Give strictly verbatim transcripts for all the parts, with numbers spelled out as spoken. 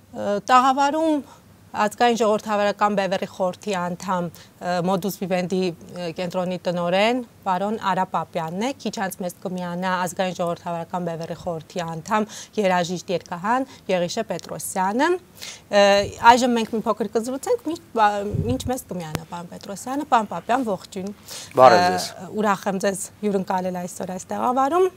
Տաղավարում Ազգային ժողովրդավարական բևեռի խորհրդի անդամ Մոդուս Վիվենդի կենտրոնի տնօրեն պարոն Արա Պապյանն է, քիչ անց մեզ կմիանա Ազգային ժողովրդավարական բևեռի խորհրդի անդամ երգիչ երգահան Եղիշե Պետրոսյանը։ Այժմ մենք մի փոքր կզրուցենք, ինչ մեզ կմիանա պարոն Պետրոսյանը, պարոն Պապյան, ողջույն։ Բարև ձեզ։ Ուրախ եմ ձեզ հյուրընկալել այսօր այս տաղավարում։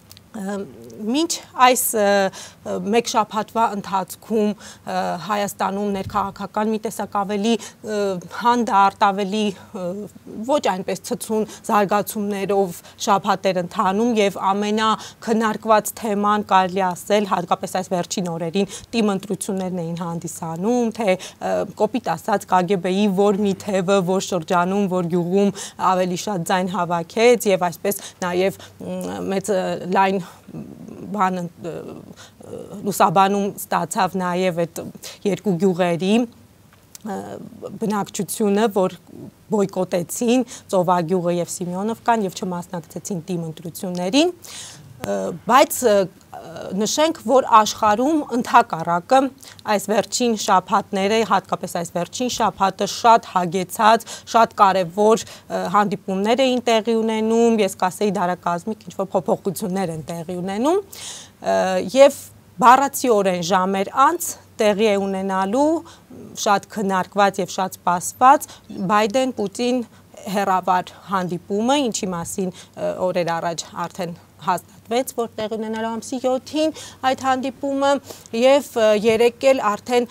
Մինչ այս մեկ շաբաթվա ընթացքում Հայաստանում ներքաղաքական մի տեսակ ավելի հանդարտ, ավելի ոչ այնպես ցցուն զարգացումներով շաբաթեր ընթանում եւ ամենաքննարկված թեման կարելի ասել հատկապես այս վերջին օրերին տիմ ընտրություններն էին հանդիսանում, թե կոպիտ ասած Կ Գ B-ի որ մի թևը, որ շրջանում, որ գյուղում ավելի շատ ձայն հավաքեց եւ այսպես նաեւ մեծ լայն բան լուսաբանում ստացավ նաև այդ երկու գյուղերի բնակչությունը, որ բոյկոտեցին Ծովագյուղը եւ Սիմեոնովկան եւ չմասնակցեցին տիմ ընտրություններին, բայց նշենք, որ աշխարհում ընդհակառակը այս վերջին շաբաթները, հատկապես այս վերջին շաբաթը շատ հագեցած, շատ կարևոր հանդիպումներ էին տեղի ունենում, ես կասեի դարակազմիկ ինչ-որ փոփոխություններ են տեղի ունենում եւ բառացիորեն ժամեր անց տեղի է ունենալու շատ քննարկված եւ շատ սպասված Բայդեն-Պուտին հեռավար հանդիպումը, ինչի մասին օրեր առաջ արդեն հաստատվեց, որ տեղի ունենալու ամսի յոթին այդ հանդիպումը եւ երեկ էլ արդեն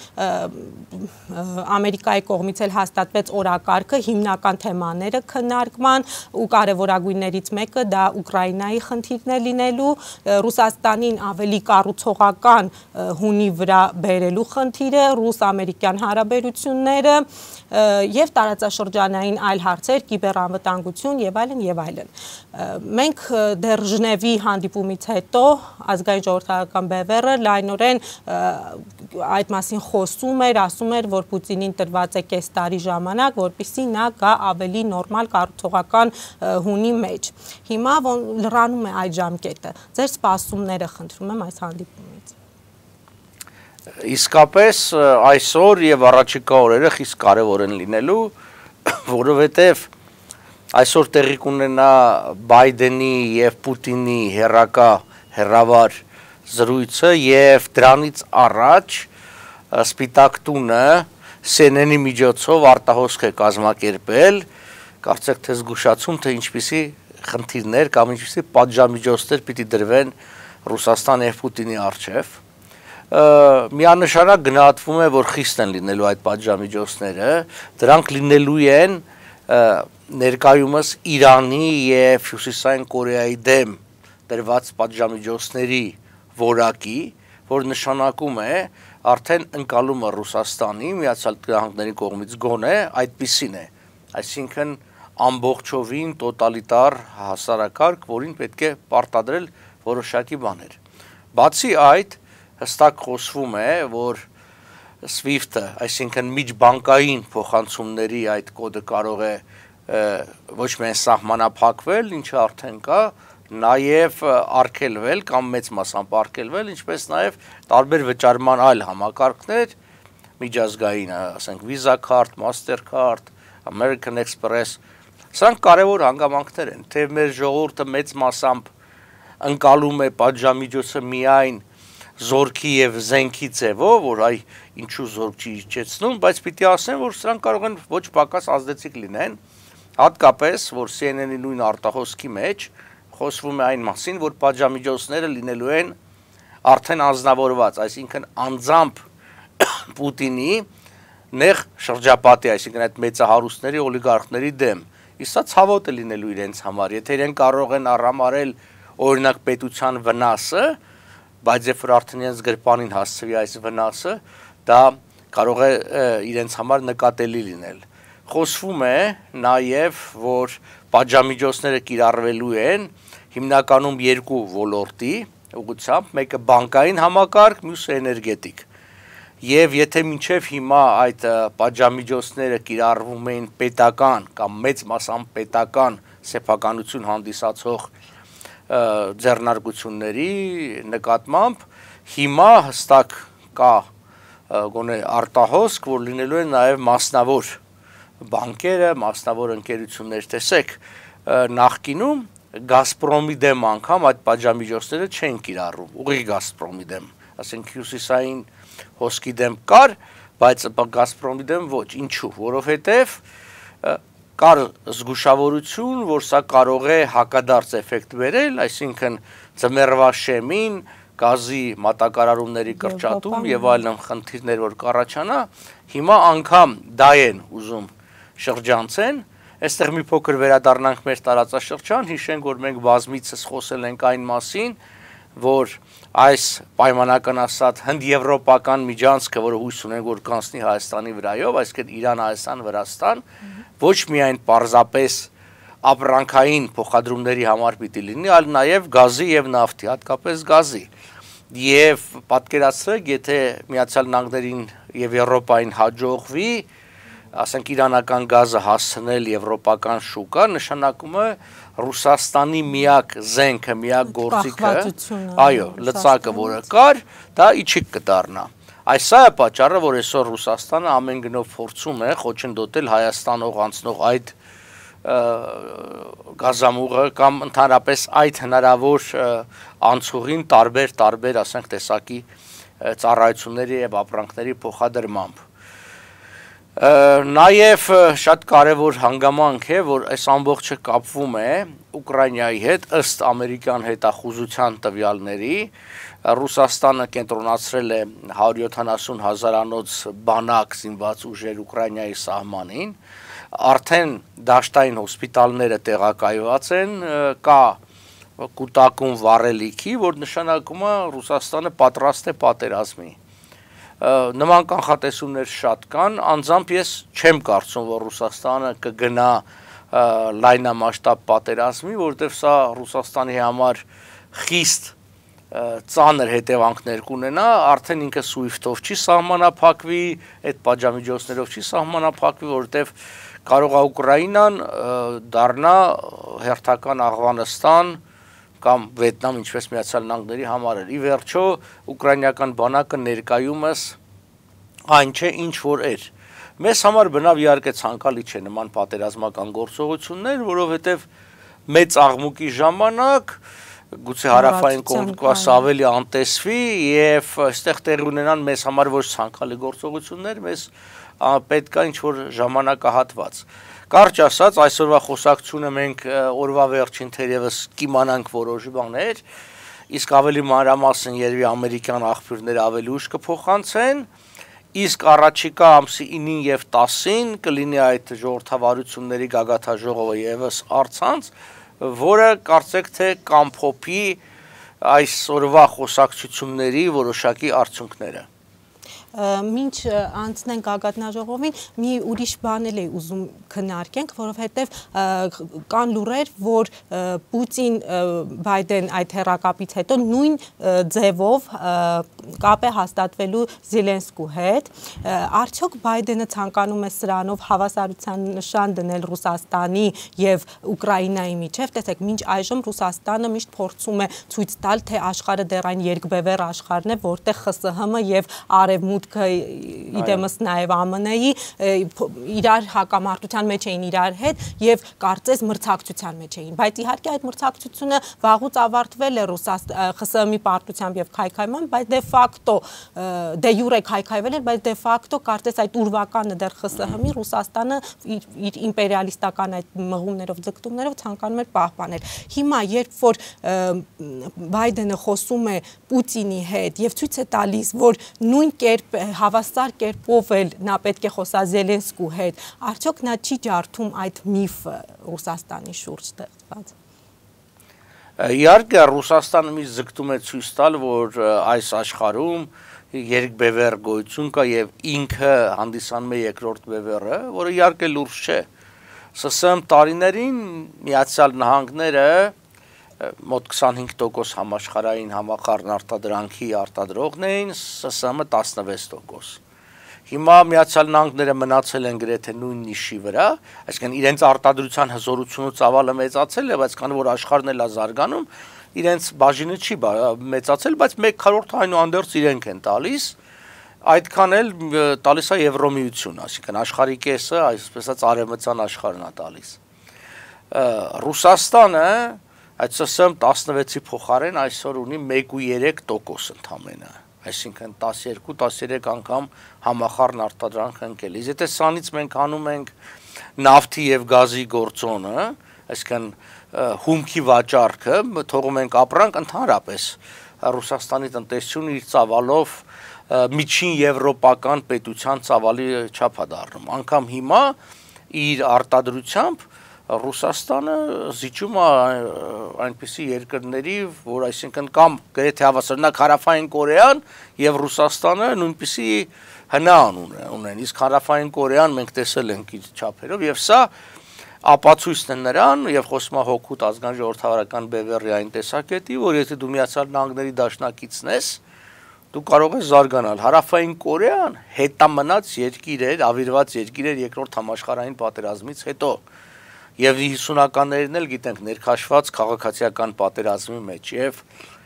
Ամերիկայի կողմից էլ հաստատվեց օրակարգը, հիմնական թեմաները քննարկման ու կարևորագույններից մեկը դա Ուկրաինայի խնդիրն է լինելու, Ռուսաստանին ավելի կառուցողական հունի վրա բերելու խնդիրը, ռուս-ամերիկյան հարաբերությունները եւ տարածաշրջանային այլ հարցեր, կիբերանվտանգություն եւ այլն եւ այլն։ Մենք դեռ Ժնևի հանդիպումից հետո ազգային ժողովրդական բևեռը լայնորեն այդ մասին խոսում էր, ասում էր, որ Պուտինին տրված է կես տարի ժամանակ, որպեսզի նա գա ավելի նորմալ կառուցողական հունի մեջ։ Հիմա լրանում է այդ ժամկետը։ Ձեր սպասումները խնդրում եմ այս հանդիպումից։ Իսկապես այսօր եւ առաջիկա օրերը խիստ կարեւոր են լինելու, որովհետեւ այսօր տեղի կունենա Բայդենի եւ Պուտինի հերակա հերավար զրույցը եւ դրանից առաջ Սպիտակ տունը C N N-ի միջոցով արտահոսք է կազմակերպել, կարծեք թե զգուշացում թե ինչպիսի խնդիրներ կամ ինչպիսի պատժամիջոցներ պիտի դրվեն Ռուսաստան եւ Պուտինի առջեւ։ Միանշանակ գնահատվում է, որ խիստ են լինելու այդ պատժամիջոցները, դրանք լինելու են ներկայումս Իրանի եւ Հյուսիսային Կորեայի դեմ դրված պատժամիջոցների որակի, որ նշանակում է արդեն ընկալումը Ռուսաստանի Միացյալ Նահանգների կողմից գոնե այդպիսին է, այսինքն ամբողջովին տոտալիտար հասարակարգ, որին պետք է պարտադրել որոշակի բաներ։ Բացի այդ, հստակ խոսվում է, որ SWIFT-ը, այսինքն միջբանկային փոխանցումների այդ կոդը կարող է ոչ միայն սահմանափակվել, ինչը արդեն կա, նաև արգելվել կամ մեծ մասամբ արգելվել, ինչպես նաև տարբեր վճարման այլ համակարգներ, միջազգային, ասենք Visa Card, Master Card, American Express, սրանք կարևոր հանգամանքներ են, թե մեր ժողովուրդը մեծ մասամբ ընկալում է պատժամիջոցը միայն զորքի եւ զենքի ձևով, որ այ ինչու զորք չի իջեցնում, բայց պիտի ասեմ, որ սրանք կարող են ոչ պակաս ազդեցիկ լինեն, հատկապես, որ C N N-ի նույն արտահոսքի մեջ խոսվում է այն մասին, որ պատժամիջոցները լինելու են արդեն անձնավորված, այսինքն անձամբ Պուտինի նեղ շրջապատի, այսինքն այդ մեծահարուստների օլիգարխների դեմ, իսկ սա ցավոտ է լինելու իրենց համար, եթե իրենք կարող են առամարել օրինակ պետության վնասը, բայց երբ որ արդեն իրենց գրպանին հասցվի այս վնասը, դա կարող է իրենց համար նկատելի լինել։ Խոսվում է նաև, որ պատժամիջոցները կիրառվելու են հիմնականում երկու ոլորտի ուղղությամբ, մեկը բանկային համակարգ, մյուսը էներգետիկ։ Եվ եթե մինչև հիմա այդ պատժամիջոցները կիրառվում էին պետական կամ մեծ մասամբ պետական սեփականություն հանդիսացող ձեռնարկությունների նկատմամբ, հիմա հստակ կա գոնե արտահոսք, որ լինելու են նաև մասնավոր բանկերը, մասնավոր ընկերություններ, տեսեք, նախկինում Գազպրոմի դեմ անգամ այդ պատժամիջոցները չեն կիրառում, ուղի Գազպրոմի դեմ, ասենք հյուսիսային հոսքի դեմ կար, բայց Գազպրոմի դեմ ոչ, ինչու, որովհետև կար զգուշավորություն, որ սա կարող է հակադարձ էֆեկտ բերել, այսինքն ձմեռվա շեմին, գազի մատակարարումների կրճատում եւ այլն խնդիրներ, որ կառաջանա, հիմա անգամ դա են ուզում շրջանցեն, այստեղ մի փոքր վերադառնանք մեր տարածաշրջան, հիշենք, որ մենք բազմիցս խոսել ենք այն մասին, որ այս պայմանական ասած հնդեվրոպական միջանցքը, որը հույս ունենք, որ կանցնի Հայաստանի վրայով, այսինքն Իրան, Հայաստան, Վրաստան, ոչ միայն պարզապես ապրանքային փոխադրումների համար պիտի լինի, այլ նաև գազի եւ նավթի, հատկապես գազի։ Եվ պատկերացրեք, եթե Միացյալ Նահանգներին եւ Եվրոպային հաջողվի, ասենք իրանական գազը հասցնել եվրոպական շուկա, նշանակում է Ռուսաստանի միակ զենքը, միակ գործիքը, այո, լծակը, որը կար, դա իջիկ կդառնա։ Այս սա է պատճառը, որ այսօր Ռուսաստանը ամեն գնով փորձում է խոչընդոտել Հայաստանով անցնող այդ գազամուղը կամ ընդհանրապես այդ հնարավոր անցուղին տարբեր տարբեր, ասենք, տեսակի ծառայությունների եւ ապրանքների փոխադրմամբ։ Նաև շատ կարևոր հանգամանք է, որ այս ամբողջը կապվում է Ուկրաինայի հետ, ըստ ամերիկյան հետախուզության տվյալների, Ռուսաստանը կենտրոնացրել է հարյուր յոթանասուն հազարանոց բանակ զինված ուժեր Ուկրաինայի սահմանին, արդեն դաշտային հոսպիտալները տեղակայված են, կա կուտակում վառելիքի, որ նշանակում է Ռուսաստանը պատրաստ է պատերազմի։ Նման կանխատեսումներ շատ կան, անձամբ ես չեմ կարծում, որ Ռուսաստանը կգնա լայնամասշտաբ պատերազմի, որովհետև սա Ռուսաստանի համար խիստ ծանր հետևանքներ կունենա, արդեն ինքը սուիֆթով չի սահմանափակվի, այդ պատժամիջոցներով չի սահմանափակվի, որովհետև կարող է Ուկրաինան դառնա հերթական Աղվանստան կամ Վիետնամ, ինչպես Միացյալ Նահանգների համար էր։ Ի վերջո ուկրաինական բանակը ներկայումս այն չէ, ինչ որ էր։ Մեզ համար բնավ իհարկե ցանկալի չէ նման պատերազմական գործողություններ, որովհետև մեծ աղմուկի ժամանակ գուցե հարավային Կովկասը ավելի անտեսվի եւ այստեղ տեղի ունենան մեզ համար ոչ ցանկալի գործողություններ, մեզ պետք է ինչ-որ ժամանակահատված։ Կարճ ասած, այսօրվա խոսակցությունը մենք օրվա վերջին թերևս կիմանանք որոշ բաներ, իսկ ավելի մանրամասն երևի ամերիկյան աղբյուրները ավելի ուշ կփոխանցեն, իսկ առաջիկա ամսի ինին եւ տասին կլինի այդ ժողովրդավարությունների գագաթաժողովը եւս առցանց, որը կարծեք թե կամփոփի այսօրվա խոսակցությունների որոշակի արդյունքները։ Մինչ անցնենք գագաթնաժողովին, մի ուրիշ բան էլ է ուզում քննարկենք, որովհետև կան լուրեր, որ Պուտին-Բայդեն այդ հեռակապից հետո նույն ձևով կապ է հաստատվելու Զելենսկու հետ։ Արդյոք Բայդենը ցանկանում է սրանով հավասարության նշան դնել Ռուսաստանի եւ Ուկրաինայի միջև։ Տեսեք, մինչ այժմ Ռուսաստանը միշտ փորձում է ցույց տալ, թե աշխարհը դեռ այն երկբևեռ աշխարհն է, որտեղ ԽՍՀՄ եւ Արևմուտք իդեմս նաև ԱՄՆ-ի իրար հակամարտության մեջ էին իրար հետ եւ կարծես մրցակցության մեջ էին, բայց իհարկե այդ մրցակցությունը վաղուց ավարտվել է ԽՍՀՄ-ի պարտությամբ եւ քայքայման, բայց դե ֆակտո դե յուրե քայքայվել էր, բայց դե ֆակտո կարծես այդ ուրվականը դեռ ԽՍՀՄ-ի Ռուսաստանը իր իմպերիալիստական այդ մղումներով ձգտումներով ցանկանում էր պահպանել։ Հիմա երբ որ Բայդենը խոսում է Պուտինի հետ եւ ցույց է տալիս, որ նույն կերպ հավասար կերպով էլ նա պետք է խոսա Զելենսկու հետ, արդյոք նա չի ջարդում այդ միֆը Ռուսաստանի շուրջ ստեղծված։ Իհարկե Ռուսաստանը մի զգտում է ցույց տալ, որ այս աշխարհում երկբևեռ գոյություն կա եւ ինքը հանդիսանում է երկրորդ բևեռը, որը իհարկե լուրջ չէ։ ՍՍՄ տարիներին Միացյալ Նահանգները մոտ քսանհինգ տոկոս համաշխարհային համախառն արտադրանքի արտադրողն էին, ՍՍՄ տասնվեց տոկոս։ Հիմա Միացյալ Նահանգները մնացել են գրեթե նույն նիշի վրա, այսինքն իրենց արտադրության հզորությունը ծավալը մեծացել է, բայց քանի որ աշխարհն էլ է զարգանում, իրենց բաժինը չի մեծացել, բայց մեկ քառորդ այնուհանդերձ իրենք են տալիս այդքան էլ տալիս է Եվրոմիությունը, այսինքն աշխարհի կեսը, այսպես ասած արևմտյան աշխարհն է տալիս։ Ռուսաստանը այդ սսմ տասնվեցի փոխարեն այսօր ունի մեկ ու երեք տոկոս ընդամենը, այսինքն տասներկու տասներեք անգամ համախառն արտադրանք ընկել։ Իսկ եթե սրանից մենք անում ենք նավթի եւ գազի գործոնը, այսինքն հումքի վաճառքը, թողում ենք ապրանք, ընդհանրապես Ռուսաստանի տնտեսությունը իր ծավալով միջին եվրոպական պետության ծավալի չափ է դառնում։ Անկամ հիմա իր արտադրությամբ Ռուսաստանը զիջում է այնպիսի երկրների, որ այսինքն կամ գրեթե հավասարնակ Հարավային Կորեան եւ Ռուսաստանը նույնպիսի հնան ունեն, իսկ Հարավային Կորեան մենք տեսել ենք իր չափերով եւ սա ապացույցն է նրան եւ խոսում է հոգուտ ազգային ժողովրդավարական բևեռի այն տեսակետի, որ եթե դու Միացյալ Նահանգների դաշնակիցն ես, դու կարող ես զարգանալ։ Հարավային Կորեան հետամնաց երկիր էր, ավիրված երկիր էր երկրորդ համաշխարհային պատերազմից հետո։ Եվ հիսունականներն էլ գիտենք ներքաշված քաղաքացիական պատերազմի մեջ եւ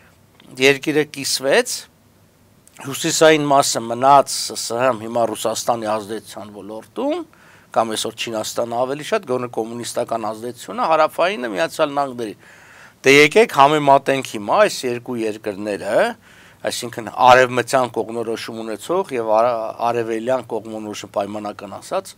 երկիրը կիսվեց, հյուսիսային մասը մնաց ՍՀՄ հիմա Ռուսաստանի ազդեցության ոլորտում, կամ այսօր Չինաստանը ավելի շատ գոնե կոմունիստական ազդեցությունը, հարավայինը Միացյալ Նահանգների։ Դե եկեք համեմատենք հիմա այս երկու երկրները, այսինքն արևմտյան կողմնորոշում ունեցող եւ արևելյան կողմնորոշում պայմանական ասած,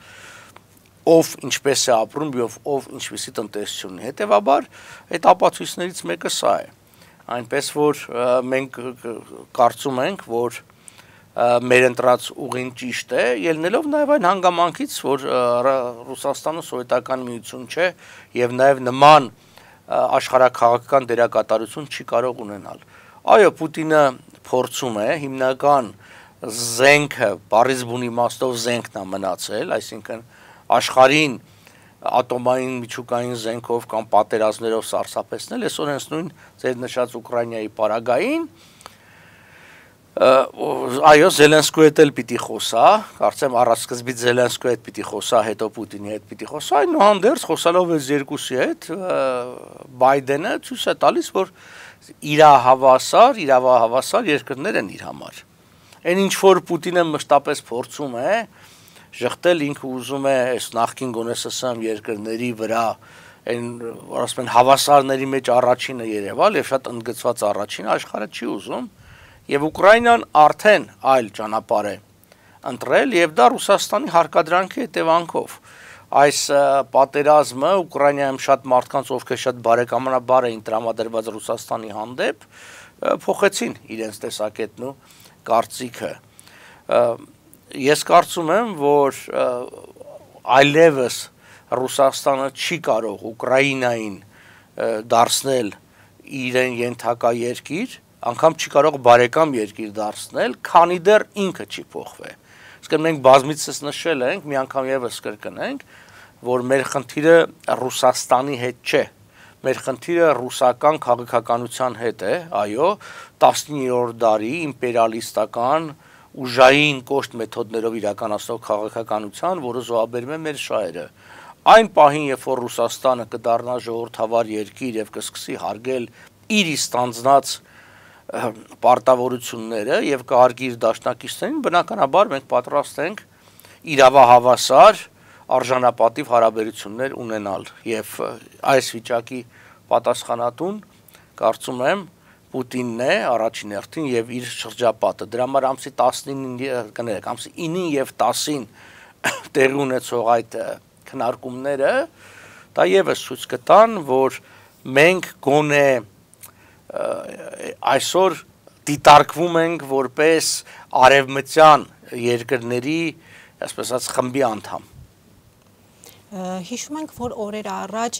ով ինչպես է ապրում եւ ով ինչպիսի տնտեսություն ունի։ Հետեւաբար այդ ապացույցներից մեկը սա է։ Այնպես որ մենք կարծում ենք, որ մեր ընտրած ուղին ճիշտ է, ելնելով նաև այն հանգամանքից, որ Ռուսաստանը սովետական միություն չէ եւ նաև նման աշխարհաքաղաքական դերակատարություն չի կարող ունենալ։ Այո, Պուտինը փորձում է հիմնական զենքը, բառից բուն իմաստով զենքն է մնացել, այսինքն աշխարհին ատոմային միջուկային զենքով կամ պատերազմներով սարսափեցնել, այսօր հենց նույն ձեր նշած Ուկրաինայի պարագային այո, Զելենսկու հետ էլ պիտի խոսա, կարծեմ առասկզբից Զելենսկու հետ պիտի խոսա, հետո Պուտինի հետ պիտի խոսա, այնուհանդերձ խոսալով այս երկուսի հետ Բայդենը ցույց է տալիս, որ իրավահավասար, իրավահավասար երկրներ են իր համար։ Այն ինչ որ Պուտինը մշտապես փորձում է ժխտել, ինքը ուզում է այս նախկին գոնե ՍՍՄ երկրների վրա այն ասում են հավասարների մեջ առաջինը երևալ եւ շատ ընդգծված առաջինը աշխարհը չի ուզում։ Եվ Ուկրաինան արդեն այլ ճանապարհ է ընտրել եւ դա Ռուսաստանի հարկադրանքի հետևանքով։ Այս պատերազմը Ուկրաինայում շատ մարդկանց, ովքեր շատ բարեկամաբար էին տրամադրված Ռուսաստանի հանդեպ, փոխեցին իրենց տեսակետն ու կարծիքը։ Ես կարծում եմ, որ այլևս Ռուսաստանը չի կարող Ուկրաինային դարձնել իրեն ենթակա երկիր, անգամ չի կարող բարեկամ երկիր դարձնել, քանի դեռ ինքը չի փոխվել։ Իսկ մենք բազմիցս նշել ենք, մի անգամ եւս կրկնենք, որ մեր խնդիրը Ռուսաստանի հետ չէ, մեր խնդիրը ռուսական քաղաքականության հետ է, այո, տասնիններորդ դարի իմպերիալիստական ուժային կոշտ մեթոդներով իրականացնող քաղաքականության, որը զոհաբերում է մեր շահերը։ Այն պահին, երբ որ Ռուսաստանը կդառնա ժողովրդավար երկիր եւ կսկսի հարգել իր ստանձնած պարտավորությունները եւ կհարգի իր դաշնակիցներին, բնականաբար մենք պատրաստ ենք իրավահավասար արժանապատիվ հարաբերություններ ունենալ եւ այս վիճակի պատասխանատուն կարծում եմ Պուտինն է առաջին հերթին եւ իր շրջապատը։ Դրա համար ամսի տասնինին կներեք, ամսի ինին եւ տասին տեղի ունեցող այդ քննարկումները դա եւս ցույց կտան, որ մենք գոնե այսօր դիտարկվում ենք որպես արևմտյան երկրների, այսպես ասած, խմբի անդամ։ Հիշում ենք, որ օրեր առաջ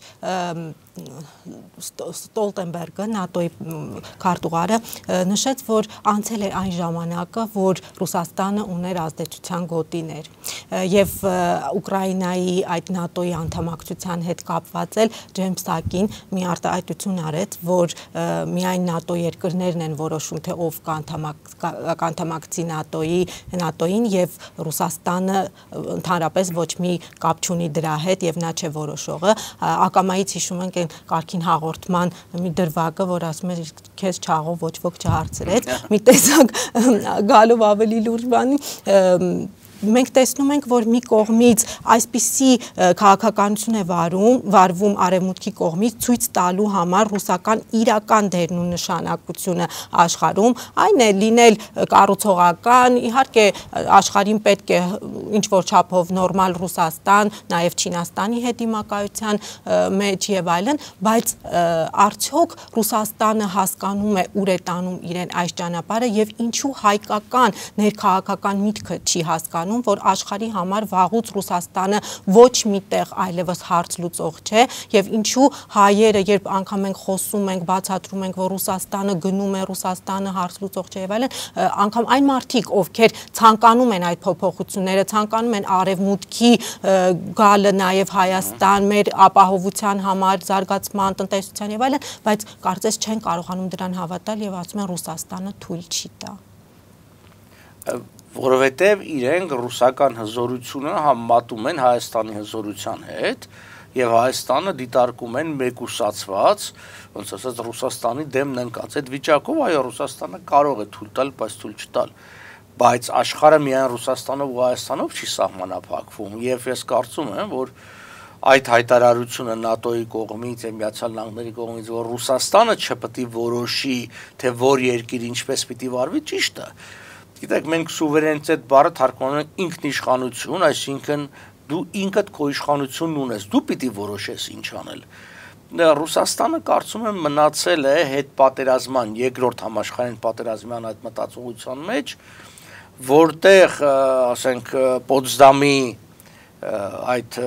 Ստոլտենբերգը, ՆԱՏՕ-ի քարտուղարը, նշեց, որ անցել էր այն ժամանակը, որ Ռուսաստանը ուներ ազդեցության գոտիներ եւ Ուկրաինայի այդ ՆԱՏՕ-ի անդամակցության հետ կապված էլ Ջեյմսակին մի արտահայտություն արեց, որ միայն ՆԱՏՕ երկրներն են որոշում, թե ով կանդամակցի ՆԱՏՕ-ի ՆԱՏՕ-ին եւ Ռուսաստանը ընդհանրապես ոչ մի կապ չունի դրա հետ եւ նա չէ որոշողը, ակամայից հիշում ենք այն կարգին հաղորդման մի դրվագը, որ ասում էր քեզ չաղով ոչ ոք չհարցրեց, մի տեսակ գալով ավելի լուրջ բանի մենք տեսնում ենք, որ մի կողմից այսպիսի քաղաքականություն է վարում, վարվում արևմուտքի կողմից ցույց տալու համար ռուսական իրական դերն ու նշանակությունը աշխարհում, այն է լինել կառուցողական, իհարկե աշխարհին պետք է ինչ-որ չափով նորմալ Ռուսաստան, նաև Չինաստանի հետ դիմակայության մեջ եւ այլն, բայց արդյոք Ռուսաստանը հասկանում է ուր է տանում իրեն այս ճանապարհը եւ ինչու հայկական ներքաղաքական միտքը չի հասկանում, որ աշխարհի համար վաղուց Ռուսաստանը ոչ միտեղ այլևս հարց լուծող չէ եւ ինչու հայերը երբ անգամ ենք խոսում ենք բացատրում ենք որ Ռուսաստանը գնում է Ռուսաստանը հարց լուծող չէ եւ այլն անգամ այն մարդիկ ովքեր ցանկանում են այդ փոփոխությունները ցանկանում են արևմուտքի գալը նաեւ Հայաստան մեր ապահովության համար զարգացման տնտեսության եւ այլն բայց կարծես չեն կարողանում դրան հավատալ եւ ասում են Ռուսաստանը թույլ չի տա որովհետև իրենք ռուսական հզորությունը համեմատում են Հայաստանի հզորության հետ եւ Հայաստանը դիտարկում են մեկուսացված, ոնց ասած Ռուսաստանի դեմն ընկած այդ վիճակով, այո, Ռուսաստանը կարող է թույլ տալ, բայց թույլ չտալ, բայց աշխարհը միայն Ռուսաստանով ու Հայաստանով չի սահմանափակվում եւ ես կարծում եմ, որ այդ հայտարարությունը ՆԱՏՕ-ի կողմից եւ Միացյալ Նահանգների կողմից, որ Ռուսաստանը չպետք է որոշի, թե որ երկիր ինչպես պիտի վարվի, ճիշտ է Գիտեք, մենք սուվերենիտետ բառը թարգմանում ենք ինքնիշխանություն, այսինքն դու ինքդ քո իշխանությունն ունես, դու պիտի որոշես ինչ անել։ Ռուսաստանը կարծում եմ մնացել է հետպատերազմյան երկրորդ համաշխարհային պատերազմյան այդ մտածողության մեջ, որտեղ, ասենք, Պոտսդամի այդ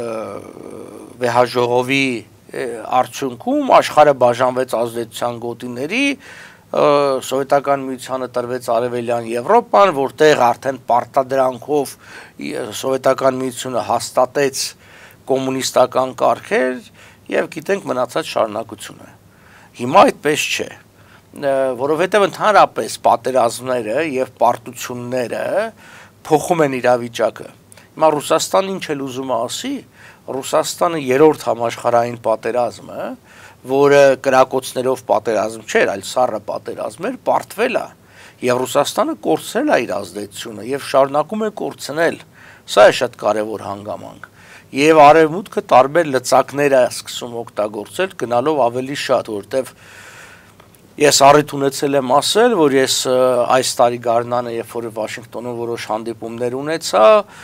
վեհաժողովի արդյունքում աշխարհը բաժանվեց ազդեցության գոտիների Սովետական միությանը տրվեց Արևելյան Եվրոպան, որտեղ արդեն պարտադրանքով Սովետական միությունը հաստատեց կոմունիստական կարգեր եւ գիտենք մնացած շարունակությունը։ Հիմա այդպես չէ, որովհետեւ ընդհանրապես պատերազմները եւ պարտությունները փոխում են իրավիճակը։ Հիմա Ռուսաստանը ինչ էլ ուզում է ասի, Ռուսաստանը երրորդ համաշխարհային պատերազմը որը կրակոցներով պատերազմ չէր, այլ սառը պատերազմ էր, պարտվել է եւ Ռուսաստանը կորցրել է իր ազդեցությունը եւ շարունակում է կորցնել։ Սա է շատ կարեւոր հանգամանք։ Եվ արևմուտքը տարբեր լծակներ է սկսում օգտագործել, գնալով ավելի շատ, որտեւ ես առիթ ունեցել եմ ասել, որ ես այս տարի գարնանը, երբ որ Վաշինգտոնում որոշ հանդիպումներ ունեցա,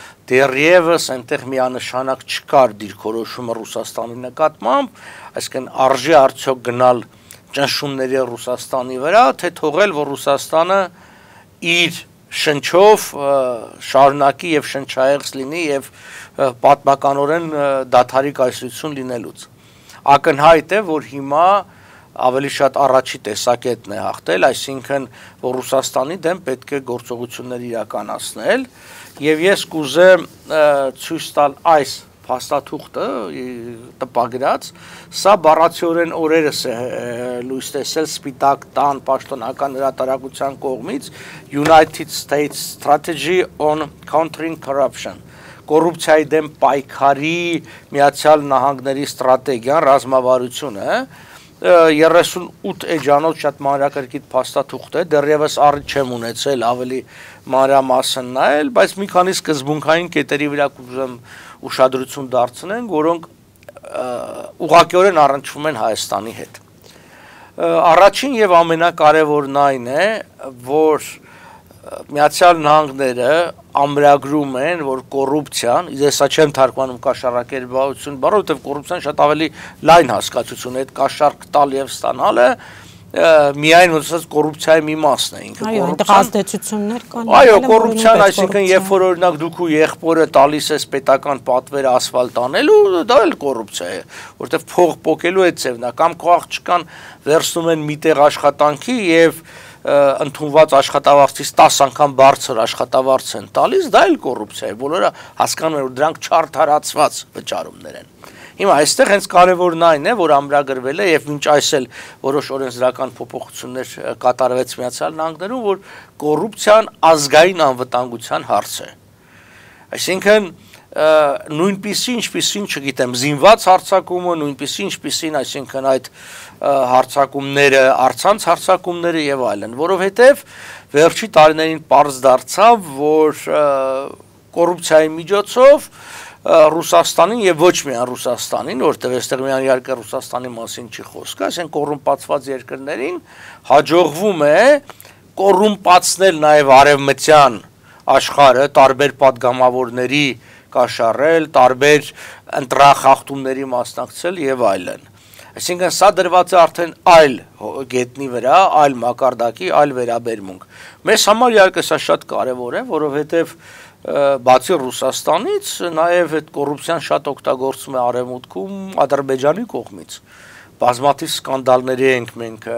դեռևս այնտեղ միանշանակ չկար դիրքորոշումը Ռուսաստանի նկատմամբ, այսինքն արժի արդյոք գնալ ճնշումների Ռուսաստանի վրա, թե թողել, որ Ռուսաստանը իր շնչով շարունակի եւ շնչահեղձ լինի եւ պատմականորեն դադարի կայսրություն լինելուց։ Ակնհայտ է, որ հիմա ավելի շատ առաջի տեսակետն է հաղթել, այսինքն որ Ռուսաստանի դեմ պետք է գործողություններ իրականացնել եւ ես կուզեմ ցույց տալ այս փաստաթուղթը տպագրած, սա բառացիորեն օրերս է լույս տեսել Սպիտակ տան պաշտոնական հրատարակության կողմից United States Strategy on Countering Corruption կոռուպցիայի դեմ պայքարի Միացյալ Նահանգների ստրատեգիան ռազմավարությունը երեսունութ էջանոց շատ մանրակրկիտ փաստաթուղթ է, դեռևս առիթ չեմ ունեցել ավելի մանրամասն նայել, բայց մի քանի սկզբունքային կետերի վրա կուզեմ ուշադրություն դարձնենք, որոնք ուղղակիորեն առնչվում են Հայաստանի հետ։ Առաջին եւ ամենակարևորն այն է, որ Միացյալ Նահանգները ամրագրում են, որ կոռուպցիան, ես սա չեմ թարգմանում կաշառակերպություն, որովհետև կոռուպցիան շատ ավելի լայն հասկացություն է, այդ կաշառք տալ եւ ստանալը միայն ոնց ասած կոռուպցիայի մի մասն է ինքը այո այնտեղ ազդեցություններ կան այո կոռուպցիան այսինքն երբ որ օրինակ դուք ու եղբորը տալիս ես պետական պատվերը ասֆալտ անելու դա էլ կոռուպցիա է որովհետև փող պոկելու է ծևնա կամ քո աղջկան վերցնում են միտեղ աշխատանքի եւ ընդունված աշխատավարձից տասը անգամ բարձր աշխատավարձ են տալիս դա էլ կոռուպցիա է բոլորը հասկանում են որ դրանք չարդարացված վճարումներ են Հիմա այստեղ հենց կարևորն այն է, որ ամրագրվել է եւ մինչ այս էլ որոշ օրենսդրական փոփոխություններ կատարվեց Միացյալ Նահանգներում, որ կոռուպցիան ազգային անվտանգության հարց է։ Այսինքն նույնպիսի ինչպիսին չգիտեմ զինված հարձակումը, նույնպիսի ինչպիսին, այսինքն այդ հարձակումները, առցանց հարձակումները եւ այլն, որովհետեւ վերջի տարիներին պարզ դարձավ, որ կոռուպցիայի միջոցով Ռուսաստանին եւ ոչ միայն Ռուսաստանին, որտեղ այստեղ միայն իհարկե Ռուսաստանի մասին չի խոսքը, այսինքն կոռումպացված երկրներին հաջողվում է կոռումպացնել նաեւ արևմտյան աշխարհը, տարբեր падգամավորների կաշառել, տարբեր ընտրախախտումների մասնակցել եւ այլն։ Այսինքն սա դրված է արդեն այլ գետնի վրա, այլ մակարդակի, այլ վերաբերմունք։ Մեզ համար իհարկե սա շատ կարեւոր է, որովհետեւ բացի Ռուսաստանից նաև այդ կոռուպցիան շատ օգտագործվում է Արևմուտքում Ադրբեջանի կողմից։ Բազմաթիվ սկանդալների ենք մենք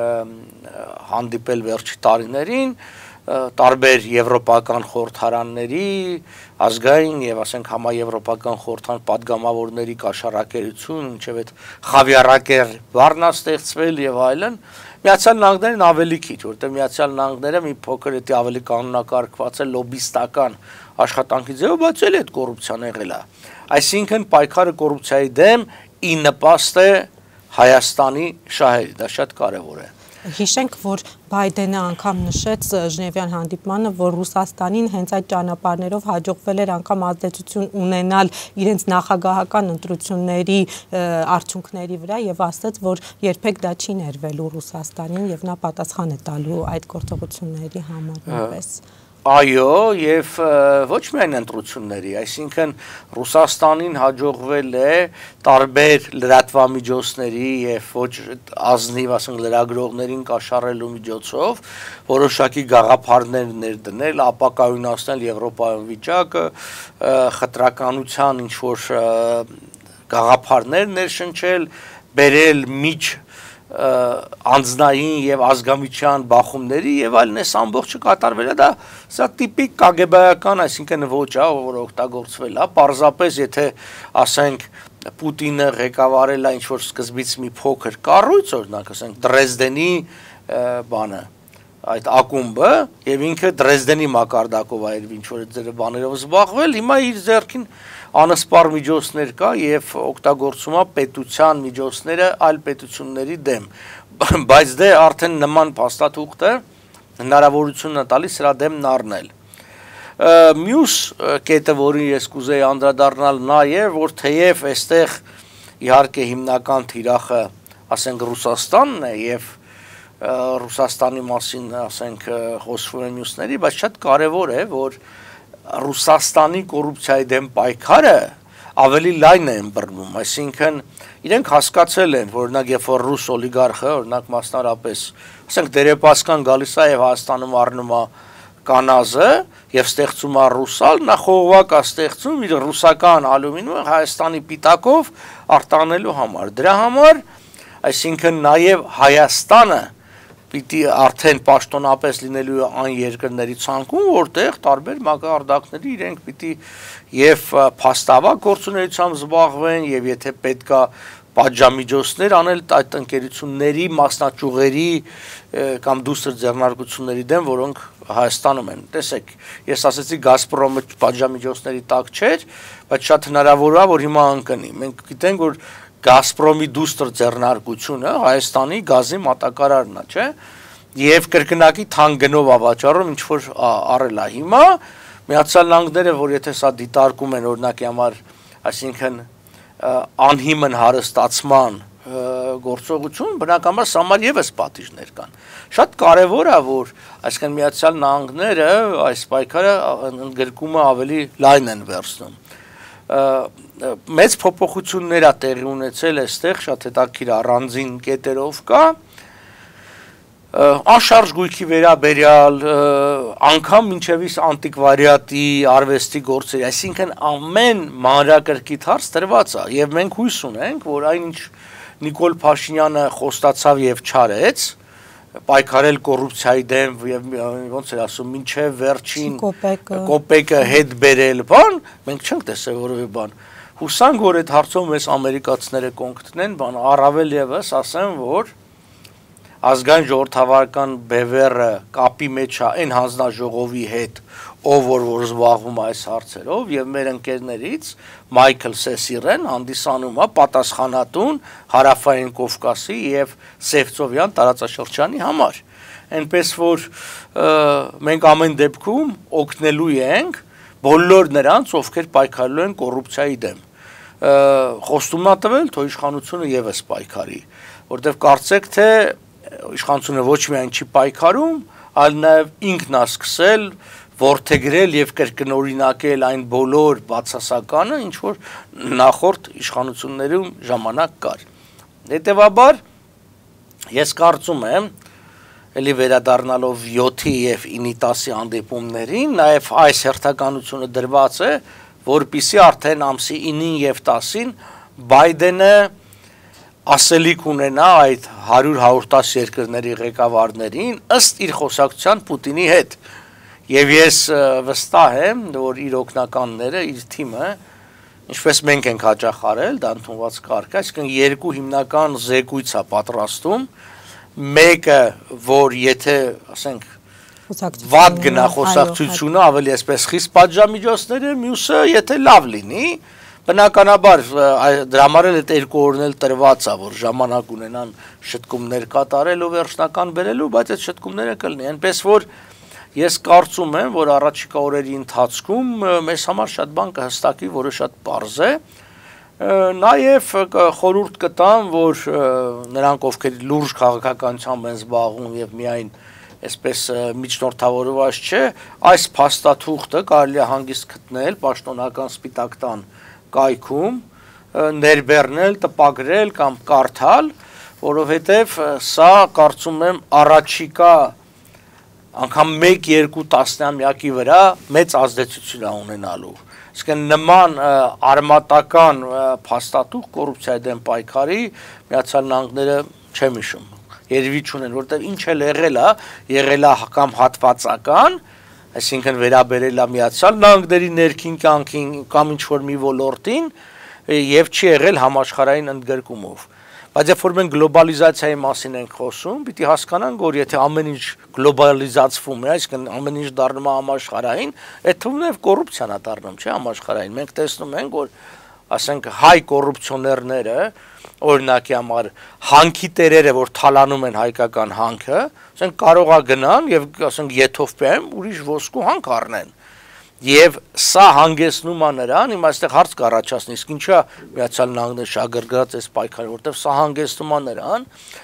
հանդիպել վերջի տարիներին, տարբեր եվրոպական խորհրդարանների, ազգային եւ ասենք համաեվրոպական խորհրդան падգամավորների կաշառակերություն, ինչեւ այդ խավիարակեր բառն ստեղծվել եւ այլն, Միացյալ Նահանգներն ավելի քիչ, որտեղ Միացյալ Նահանգները մի փոքր էտի ավելի կանոնակարգված է լոբիստական աշխատանքի ձևով, բայց էլ այդ կոռուպցիան եղել է։ Այսինքն պայքարը կոռուպցիայի դեմ ի նպաստ է Հայաստանի շահերի, դա շատ կարևոր է։ Հիշենք, որ Բայդենը անգամ նշեց Ժնևյան հանդիպմանը, որ Ռուսաստանին հենց այդ ճանապարհներով հաջողվել էր անգամ ազդեցություն ունենալ իրենց նախագահական ընտրությունների արդյունքների վրա եւ ասաց, որ երբեք դա չի ներվելու Ռուսաստանին եւ նա պատասխան է տալու այդ գործողությունների համար նույնպես։ Այո, եւ ոչ միայն ընտրությունների, այսինքն Ռուսաստանին հաջողվել է տարբեր լրատվամիջոցների եւ ոչ ազնիվ, ասենք լրագրողներին կաշառելու միջոցով որոշակի գաղափարներ ներդնել, ապակայունացնել Եվրոպայում վիճակը, խտրականության ինչ որ գաղափարներ ներշնչել, բերել միջ անձնային եւ ազգամիչյան բախումների եւ այլն էս ամբողջը կատարվել է դա սա տիպիկ կագեբայական, այսինքն ոչ է, որ օգտագործվել է, պարզապես եթե ասենք Պուտինը ղեկավարել է ինչ որ սկզբից մի փոքր կառույց, օրինակ ասենք Դրեզդենի բանը, այդ ակումբը եւ ինքը Դրեզդենի մակարդակով է ինչ որ այդ բաներով զբաղվել, հիմա իր ձեռքին անսպար միջոցներ կա եւ օգտագործում է պետության միջոցները այլ պետությունների դեմ, բայց դե արդեն նման փաստաթուղթը հնարավորություն է տալիս սրա դեմն առնել։ Մյուս կետը, որին ես կուզեի անդրադառնալ նա է, որ թեև այստեղ իհարկե հիմնական թիրախը, ասենք Ռուսաստանն է եւ Ռուսաստանի մասին, ասենք խոսվում է մյուսների, բայց շատ կարեւոր է, որ Ռուսաստանի կոռուպցիայի դեմ պայքարը ավելի լայն է ըմբռնում, այսինքն իրենք հասկացել են, որ օրինակ երբ որ ռուս օլիգարխը, օրինակ մասնարապես, ասենք դերեպասկան գալիս է եւ Հայաստանում առնում է կանազը եւ ստեղծում է ռուսալ, նա խողովակ է ստեղծում իր ռուսական ալյումինիումը Հայաստանի պիտակով արտանելու համար։ Դրա համար, այսինքն նաեւ Հայաստանը պիտի արդեն պաշտոնապես լինելու է այն երկրների ցանկում, որտեղ տարբեր մակարդակների իրենք պիտի եւ փաստավակ գործունեությամբ զբաղվեն եւ եթե պետքա պատժամիջոցներ անել այդ ընկերությունների մասնաճյուղերի կամ դուստր ձեռնարկությունների դեմ, որոնք Հայաստանում են։ Տեսեք, ես ասացի Գազպրոմը պատժամիջոցների տակ չէր, բայց շատ հնարավոր է, որ հիմա ընկնի։ Մենք գիտենք, որ Գազպրոմի դուստր ձեռնարկությունը Հայաստանի գազի մատակարարն է, չէ՞։ Եվ կրկնակի թանկ գնով ավաճառում ինչ որ առել է հիմա Միացյալ Նահանգները, որ եթե սա դիտարկում են օրինակի համար, այսինքն անհիմն հարստացման գործողություն, բնականաբար համար եւս պատիժներ կան։ Շատ կարեւոր է, որ այսինքն Միացյալ Նահանգները այս պայքարը ընդգրկումը ավելի լայն են վերցնում։ Մեծ փոփոխություններ է տեղի ունեցել այստեղ, շատ հետաքրքիր առանձին կետերով կա, անշարժ գույքի վերաբերյալ, անգամ մինչևից անտիկվարիատի, արվեստի գործերի, այսինքն ամեն մանրակրկիտ հարց տրված է, եւ մենք հույս ունենք, որ այն ինչ Նիկոլ Փաշինյանը խոստացավ եւ չարեց, պայքարել կոռուպցիայի դեմ եւ ոնց էր ասում մինչեւ վերջին կոպեկը հետ բերել, բան, մենք չենք տեսել որևէ բան։ Հուսանք, որ այդ հարցով մեզ ամերիկացիները կոնկրետնեն, բան, առավել եւս ասեմ, որ ազգային ժողովրդավարական բևեռը կապի մեջ է այն հանձնաժողովի հետ, ով որ որ զբաղվում այս հարցերով եւ մեր ընկերներից Մայքլ Սեսիրեն հանդիսանում է պատասխանատուն Հարավային Կովկասի եւ Սևծովյան տարածաշրջանի համար։ Այնպես որ մենք ամեն դեպքում օգնելու ենք բոլոր նրանց, ովքեր պայքարելու են կոռուպցիայի դեմ։ Խոստումն է տվել, թե իշխանությունը եւս պայքարի, որտեղ կարծեք թե իշխանությունը ոչ միայն չի պայքարում, այլ նաեւ ինքն է սկսել որդեգրել եւ կրկնօրինակել այն բոլոր բացասականը, ինչ որ նախորդ իշխանություններում ժամանակ կար։ Հետևաբար ես կարծում եմ, ելի վերադառնալով յոթի եւ ինի տասի հանդիպումներին, նաեւ այս հերթականությունը դրված է, որպիսի արդեն ամսի ինին եւ տասին Բայդենը ասելիք ունենա այդ հարյուր հարյուր տասը երկրների ղեկավարներին ըստ իր խոսակցության Պուտինի հետ։ Եվ ես վստահ եմ, որ իր օգնականները, իր թիմը, ինչպես մենք ենք հաճախ արել, դա ընդունված կարգ է, այսինքն երկու հիմնական զեկույց է պատրաստում, մեկը, որ եթե, ասենք, վատ գնա խոսակցությունը, ավելի այսպես խիստ պատժամիջոցները, մյուսը, եթե լավ լինի, բնականաբար դրա համար էլ այդ երկու օրն էլ տրված է, որ ժամանակ ունենան շտկումներ կատարելու, վերջնական բերելու, բայց այդ շտկումները կլինի, այնպես որ ես կարծում եմ, որ առաջիկա օրերի ընթացքում մեզ համար շատ բան կհստակի, որը շատ պարզ է, նաև խորհուրդ կտամ, որ նրանք, ովքեր լուրջ քաղաքականությամբ են զբաղվում եւ միայն այսպես միջնորդավորված չէ, այս փաստաթուղթը կարելի է հանգիստ գտնել պաշտոնական Սպիտակ տան կայքում, ներբեռնել, տպագրել կամ կարդալ, որովհետև սա կարծում եմ առաջիկա անգամ մեկ-երկու տասնամյակի վրա մեծ ազդեցություն է ունենալու։ Իսկն նման արմատական փաստաթուղթ կոռուպցիայի դեմ պայքարի Միացյալ Նահանգները չեմ հիշում, երևի չունեն, որովհետև ինչ էլ եղել է, եղել է կամ հատվածական, այսինքն վերաբերել է Միացյալ Նահանգների ներքին կյանքին կամ ինչ-որ մի ոլորտին եւ չի եղել համաշխարհային ընդգրկումով։ Բայց երբ որ մենք գլոբալիզացիայի մասին ենք խոսում, պիտի հասկանանք, որ եթե ամեն ինչ գլոբալիզացվում է, այսինքն ամեն ինչ դառնում է համաշխարհային, այդ թվում նաև կոռուպցիան է դառնում, չէ՞, համաշխարհային։ Մենք տեսնում ենք, որ ասենք հայ կոռուպցիոներները, օրինակի համար հանքի տերերը, որ թալանում են հայկական հանքը, ասենք կարող է գնան եւ ասենք Եթովպիայում ուրիշ ոսկու հանք առնեն։ Եվ սա հանգեցնում է նրան, հիմա այստեղ հարց կառաջացնի, իսկ ինչա Միացյալ Նահանգները շահագրգռած այս պայքարը, որտեղ սա հանգեցնում է նրան,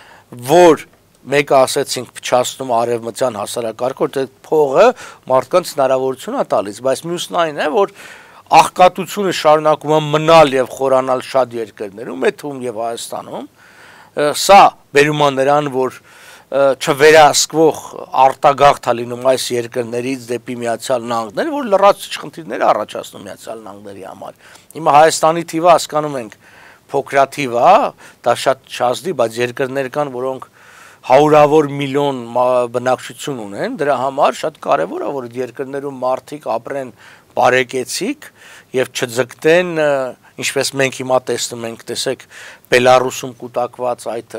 որ մեկը ասեցինք փչացնում արևմտյան հասարակարգը, որտեղ փողը մարդկանց հնարավորություն է տալիս, բայց մյուսն այն է, որ աղքատությունը շարունակում է մնալ եւ խորանալ շատ երկրներում, այդ թվում եւ Հայաստանում, սա բերում է նրան, որ չվերահսկվող արտագաղթ է լինում այս երկրներից դեպի Միացյալ Նահանգներ, որ լրացուցիչ խնդիրներ առաջացնում Միացյալ Նահանգների համար։ Հիմա Հայաստանի թիվը հասկանում ենք փոքրաթիվ է, դա շատ չազդի, բայց երկրներ կան, որոնք հարյուրավոր միլիոն բնակչություն ունեն, դրա համար շատ կարևոր է, որ երկրներում մարդիկ ապրեն բարեկեցիկ եւ չձգտեն, ինչպես մենք հիմա տեսնում ենք, տեսեք, Բելարուսում կուտակված այդ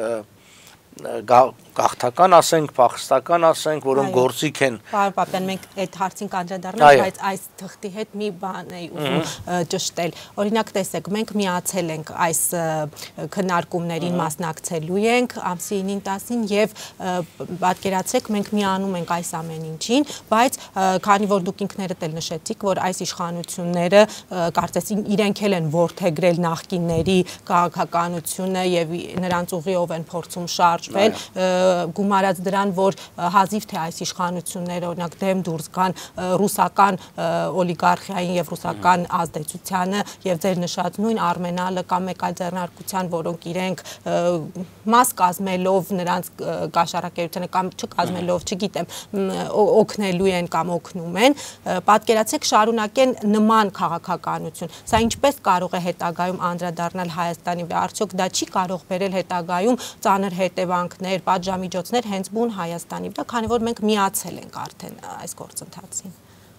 գաղթական ասենք, փախստական ասենք, որոնք գործիք են։ Պարոն Պապյան, մենք այդ հարցին կանդրադառնանք, բայց այս թղթի հետ մի բան էի ուզում ճշտել։ Օրինակ տեսեք, մենք միացել ենք այս քննարկումներին մասնակցելու ենք ամսի ինին տասին եւ պատկերացրեք, մենք միանում ենք այս ամեն ինչին, բայց քանի որ դուք ինքներդ էլ նշեցիք, որ այս իշխանությունները կարծես իրենք էլ են որդեգրել նախկինների քաղաքականությունը եւ նրանց ուղիով են փորձում շարժվել, գումարած դրան, որ հազիվ թե այս իշխանությունները օրինակ դեմ դուրս գան ռուսական օլիգարխիային եւ ռուսական ազդեցությանը եւ ձեր նշած նույն Արմենալը կամ մեկ այլ ձեռնարկության, որոնք իրենք մաս կազմելով նրանց գաշարակերությանը կամ չկազմելով, չգիտեմ, օգնելու են կամ օգնում են, պատկերացեք շարունակեն նման քաղաքականություն։ Սա ինչպես կարող է հետագայում անդրադառնալ Հայաստանի վրա, արդյոք դա չի կարող բերել հետագայում ծանր հետևանքներ, պատժամիջոցներ հենց բուն Հայաստանի վրա, քանի որ մենք միացել ենք արդեն այս գործընթացին։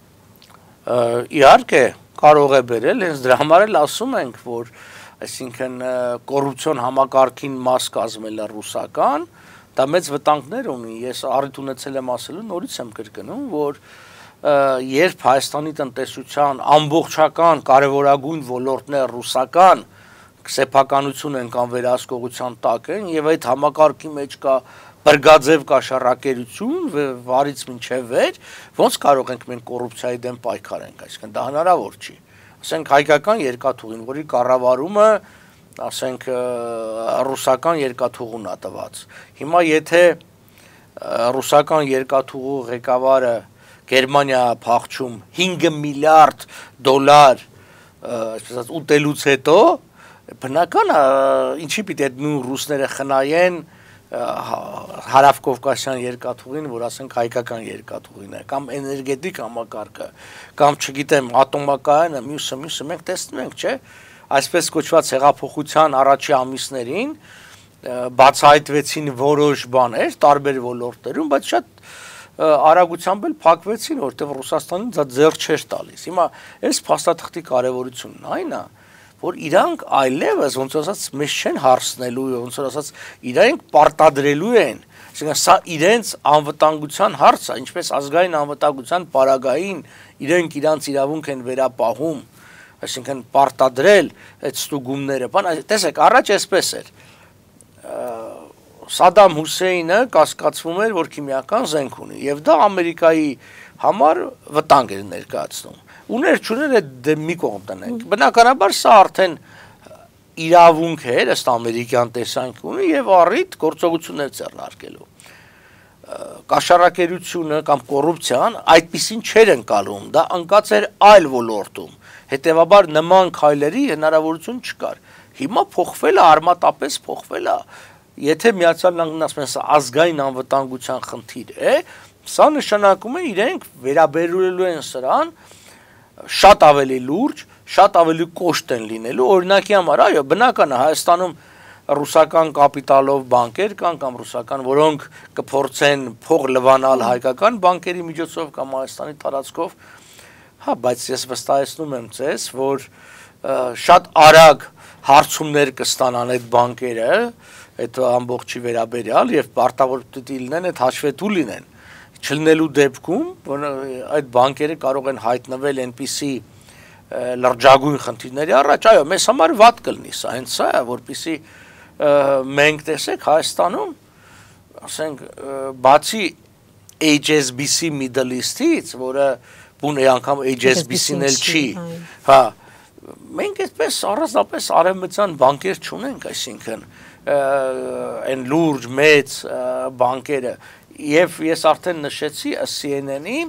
Իհարկե, կարող է բերել, հենց դրա համար էլ ասում ենք, որ այսինքն կոռուպցիոն համակարգին մաս կազմելը ռուսական, դա մեծ վտանգներ ունի։ Ես առիթ ունեցել եմ ասելու, նորից եմ կրկնում, որ երբ Հայաստանի տնտեսության ամբողջական կարևորագույն ոլորտներ ռուսական սեփականություն են կամ վերահսկողության տակ են եւ այդ համակարգի մեջ կա բրգաձև կաշառակերություն վարից մինչև վեր, ոնց կարող ենք մենք կոռուպցիայի դեմ պայքարենք, այսինքն դա հնարավոր չի։ Ասենք հայկական երկաթուղին, որի կառավարումը, ասենք ռուսական երկաթուղուն է տված։ Հիմա եթե ռուսական երկաթուղու ղեկավարը Գերմանիա փախչում հինգ միլիարդ դոլար, այսպես ասած, ուտելուց հետո, բնական է, ինչի պիտի այդ նույն ռուսները խնայեն հարավկովկասյան երկաթուղին, որ ասենք հայկական երկաթուղին է, կամ էներգետիկ համակարգը, կամ չգիտեմ, ատոմակայանը, մյուսը, մյուսը, մենք տեսնում ենք, չէ, այսպես կոչված հեղափոխության առաջի ամիսներին բացահայտվեցին որոշ բաներ տարբեր ոլորտներում, բայց շատ արագությամբ էլ փակվեցին, որտեղ Ռուսաստանին դա ձեռք չէր տալիս։ Հիմա այս փաստաթղթի կարևորությունն այն է, որ իրանք այլևս ոնց ասած մեզ չեն հարցնելու, ոնց ասած իրանք պարտադրելու են, այսինքն սա իրենց անվտանգության հարց է, ինչպես ազգային անվտանգության պարագային իրենք իրանց իրավունք են վերապահում, այսինքն պարտադրել այդ ստուգումները, բան, տեսեք, առաջ էսպես էր, Սադամ Հուսեյնը կասկածվում էր, որ քիմիական զենք ունի, եւ դա Ամերիկայի համար վտանգ էր ներկայացնում։ Ուներ չուներ այդ մի կողմ տնենք։ Բնականաբար սա արդեն իրավունք էր, ըստ ամերիկյան տեսանկյունի եւ առիթ գործողություններ ձեռնարկելու։ Կաշառակերությունը կամ կոռուպցիան այդպեսին չէր ընկալում, դա ընկած էր այլ ոլորտում։ Հետևաբար նման քայլերի հնարավորություն չկար։ Հիմա փոխվել է, արմատապես փոխվել է։ Եթե Միացյալ Նահանգներն ասում են, սա ազգային անվտանգության խնդիր է, սա նշանակում է իրենք վերաբերելու են սրան շատ ավելի լուրջ, շատ ավելի կոշտ են լինելու, օրինակի համար, այո, բնական է Հայաստանում ռուսական կապիտալով բանկեր կան կամ ռուսական, որոնք կփորձեն փող լվանալ հայկական բանկերի միջոցով կամ Հայաստանի տարածքով, հա, բայց ես վստահեցնում եմ ձեզ, որ շատ արագ հարցումներ կստանան այդ բանկերը, այդ ամբողջի վերաբերյալ եւ պարտավոր պիտի լինեն այդ հաշվետու լինեն չլինելու դեպքում որ այդ բանկերը կարող են հայտնվել այնպիսի լրջագույն խնդիրների առաջ այո մեզ համար վատ կլինի սա հենց սա է որպեսզի մենք տեսեք Հայաստանում ասենք բացի H S B C Middle East-ից որը բուն է անգամ H S B C-ն էլ չի հա մենք այդպես առանձնապես արևմտյան բանկեր չունենք այսինքն այն լուրջ մեծ բանկերը եւ ես արդեն նշեցի C N N-ի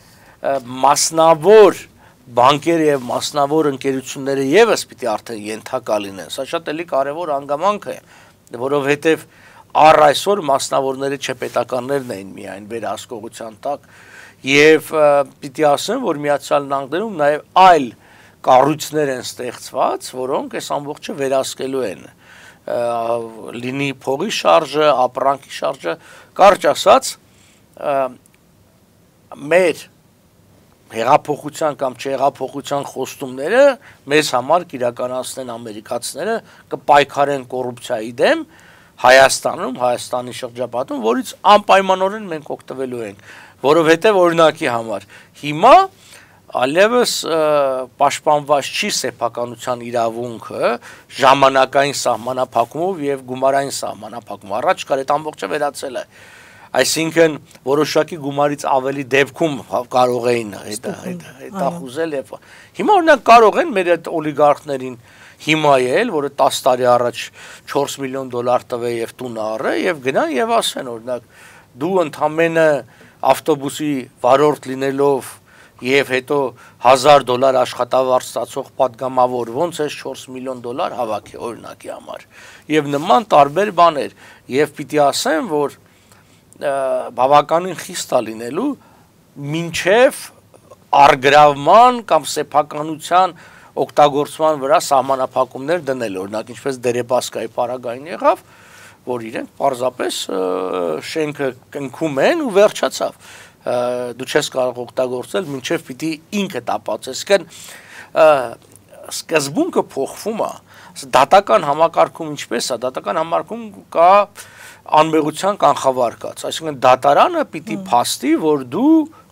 մասնավոր բանկերը եւ մասնավոր ընկերությունները եւս պիտի արդեն ենթակա լինեն սա շատ էլի կարեւոր հանգամանք է որովհետեւ առ այսօր մասնավորները չպետականներն էին միայն վերահսկողության տակ եւ պիտի ասեմ որ Միացյալ Նահանգներում նաեւ այլ կառույցներ են ստեղծված որոնք այս ամբողջը վերահսկելու են լինի փողի շարժը, ապրանքի շարժը, կարճ ասած մեր հեղափոխության կամ չհեղափոխության խոստումները մեզ համար կիրականացնեն ամերիկացիները կպայքարեն կոռուպցիայի դեմ Հայաստանում, Հայաստանի շրջապատում, որից անպայմանորեն մենք օգտվելու ենք, որովհետև օրինակի համար հիմա Այլևս պաշտպանված չի սեփականության իրավունքը ժամանակային սահմանափակումով եւ գումարային սահմանափակումով առաջ կար այդ ամբողջը վերացել է այսինքն որոշակի գումարից ավելի դեպքում կարող էին հետախուզել եւ հիմա օրինակ կարող են մեր այդ օլիգարխներին հիմայել որը տասը տարի առաջ չորս միլիոն դոլար տվե եւ տուն առը եւ գնան եւ ասեն օրինակ դու ընդամենը ավտոբուսի վարորդ լինելով Եվ հետո հազար դոլար աշխատավարձ ստացող պատգամավոր ոնց է չորս միլիոն դոլար հավաքի օրինակի համար եւ նման տարբեր բաներ եւ պիտի ասեմ որ բավականին խիստ է լինելու մինչեւ արգրավման կամ սեփականության օգտագործման վրա սահմանափակումներ դնել օրինակ ինչպես դերեպասկայի պարագային եղավ որ իրենք պարզապես շենքը կնքում են ու վերջացավ դու չես կարող օգտագործել մինչև պիտի ինքդ ապացես կան սկզբունքը փոխվում է դատական համակարգում ինչպես է դատական համակարգում կա անմեղության կանխավարկած այսինքն դատարանը պիտի փաստի որ դու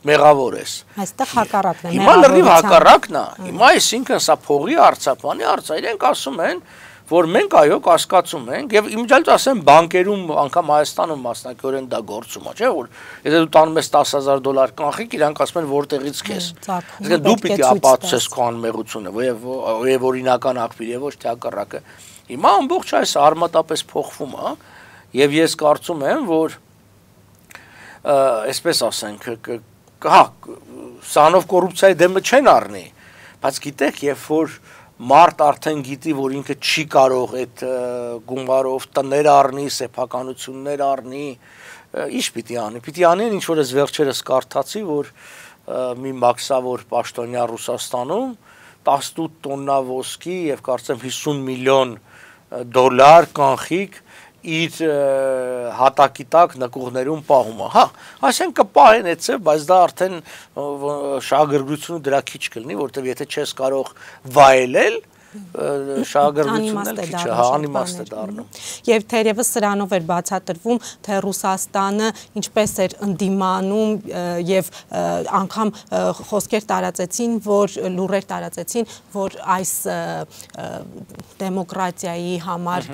մեղավոր ես։ Այստեղ հակառակն է, հիմա լրիվ հակառակն է։ Հիմա այսինքն սա փողի արծապանի արծա, իրենք ասում են, որ մենք այո կասկածում ենք եւ իմիջիայլոց ասեմ բանկերում անգամ Հայաստանում մասնակիորեն դա գործում է, չէ՞ որ եթե դու տանում ես տասը հազար դոլար կանխիկ, իրանք ասում են որտեղից քեզ։ Այսինքն դու պիտի ապացուցես քո անմեղությունը եւ եւ օրինական ակտիվ եւ ոչ թե հակառակը։ Հիմա ամբողջ այս արմատապես փոխվում է եւ ես կարծում եմ, որ այսպես ասենք, հա, սանով կոռուպցիայի դեմը չեն առնի, բայց գիտեք, երբ որ մարդ արդեն գիտի, որ ինքը չի կարող այդ գումարով տներ առնի, սեփականություններ առնի, ինչ պիտի անի։ Պիտի անեն ինչ որ ես վերջերս կարդացի, որ մի մաքսավոր պաշտոնյա Ռուսաստանում տասնութ տոննա ոսկի եւ կարծեմ հիսուն միլիոն դոլար կանխիկ իր հատակի տակ նկուղներում պահում է, հա, այսինքն կպահեն էցը, բայց դա արդեն շահագրգռությունը դրա քիչ կլինի, որտեղ եթե չես կարող վայելել, շահագրգռությունն քիչ է, անիմաստ է դառնում։ Եվ թերևս սրանով էր բացատրվում, թե Ռուսաստանը ինչպես էր ընդդիմանում եւ անգամ խոսքեր տարածեցին, որ լուրեր տարածեցին, որ այս դեմոկրատիայի համար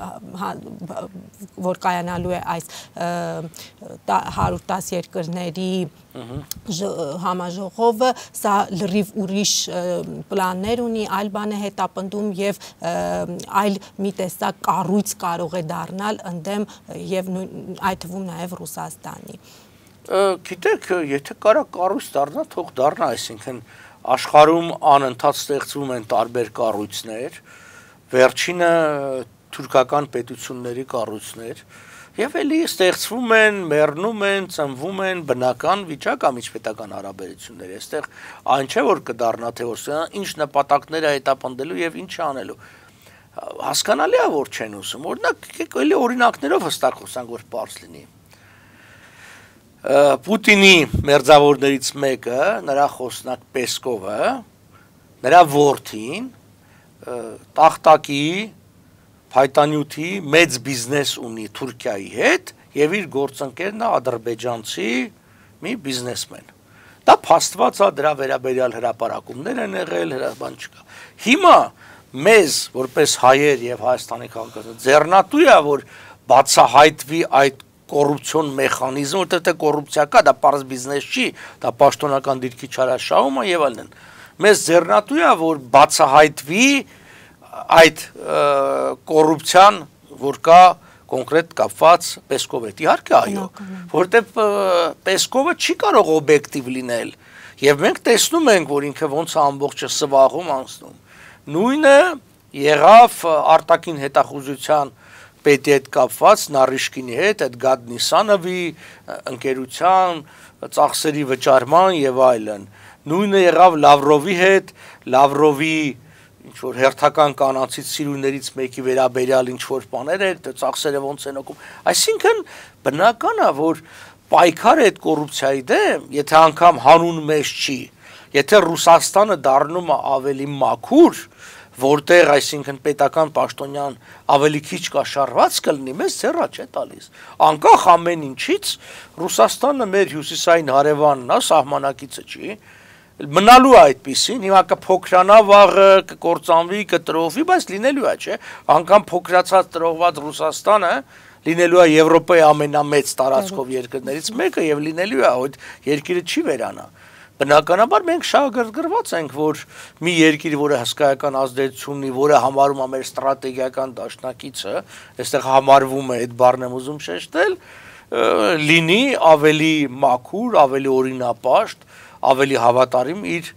որ կայանալու է այս հարյուր տասը երկրների համաժողովը, սա լրիվ ուրիշ պլաններ ունի, այլ բան է հետապնդում եւ այլ մի տեսակ կառույց կարող է դառնալ ընդդեմ եւ այդ թվում նաեւ Ռուսաստանի։ Գիտեք, եթե կարա կառույց դառնա, թող դառնա, այսինքն աշխարհում անընդհատ ստեղծվում են տարբեր կառույցներ, վերջինը թուրքական պետությունների կառույցներ եւ էլի ստեղծվում են, մեռնում են, ծնվում են բնական վիճակ ամիջպետական հարաբերություններ։ Այստեղ այն չէ որ կդառնա թե որ ինչ նպատակներ է հետապնդելու եւ ինչ անելու։ Հասկանալի է որ չեն ուզում։ Օրինակ, եկեք էլի օրինակներով հստակ խոսանք, որ բարձ լինի։ Պուտինի մերձավորներից մեկը, նրա խոսնակ Պեսկովը, նրա որդին տախտակի Հայտանյութի մեծ բիզնես ունի Թուրքիայի հետ եւ իր գործընկերն է ադրբեջանցի մի բիզնեսմեն։ Դա փաստված է, դրա վերաբերյալ հրապարակումներ են եղել, հրաբան չկա։ Հիմա մեզ որպես հայեր եւ Հայաստանի քաղաքացիներ ձեռնատու է որ բացահայտվի այդ կոռուպցիոն մեխանիզմը, որտեղ թե կոռուպցիա կա, դա պարզ բիզնես չի, դա պաշտոնական դիրքի չարաշահում է եւ այլն։ Մեզ ձեռնատու է որ բացահայտվի այդ կոռուպցիան, որ կա կոնկրետ կապված Պեսկովի հետ, իհարկե այո, որտեղ Պեսկովը չի կարող օբյեկտիվ լինել, եւ մենք տեսնում ենք, որ ինքը ոնց է ամբողջը սվաղում անցնում։ Նույնը եղավ արտաքին հետախուզության պետի հետ կապված Նարիշկինի հետ, այդ Գադնիսանովի ընկերության ծախսերի վճարման եւ այլն։ Նույնը եղավ Լավրովի հետ, Լավրովի ինչ որ հերթական կանացից սիրուներից մեկի վերաբերյալ ինչ որ բաներ էր, ծախսերը ոնց են օգում։ Այսինքն բնական է, որ պայքարը այդ կոռուպցիայի դեմ, եթե անգամ հանուն մեզ չի, եթե Ռուսաստանը դառնում է ավելի մաքուր, որտեղ այսինքն պետական պաշտոնյան ավելի քիչ կաշառված կլինի, մեզ ձեռա չէ տալիս։ Անկախ ամեն ինչից Ռուսաստանը մեր հյուսիսային հարևանն է, սահմանակիցը չի։ Մնալու է այդպիսին, հիմա կփոքրանա վաղը, կկործանվի, կտրողվի, բայց լինելու է, չէ։ Անկամ փոքրացած տրողված Ռուսաստանը լինելու է Եվրոպայի ամենամեծ տարածքով երկրներից մեկը եւ լինելու է, այդ երկիրը չի վերանա։ Բնականաբար մենք շահագրգռված ենք, որ մի երկիր, որը հսկայական ազդեցություն ունի, որը համարում է մեր ստրատեգիական դաշնակիցը, այստեղ համարվում է այդ բառն եմ ուզում շեշտել, լինի ավելի մաքուր, ավելի օրինապաշտ, ավելի հավատարիմ իր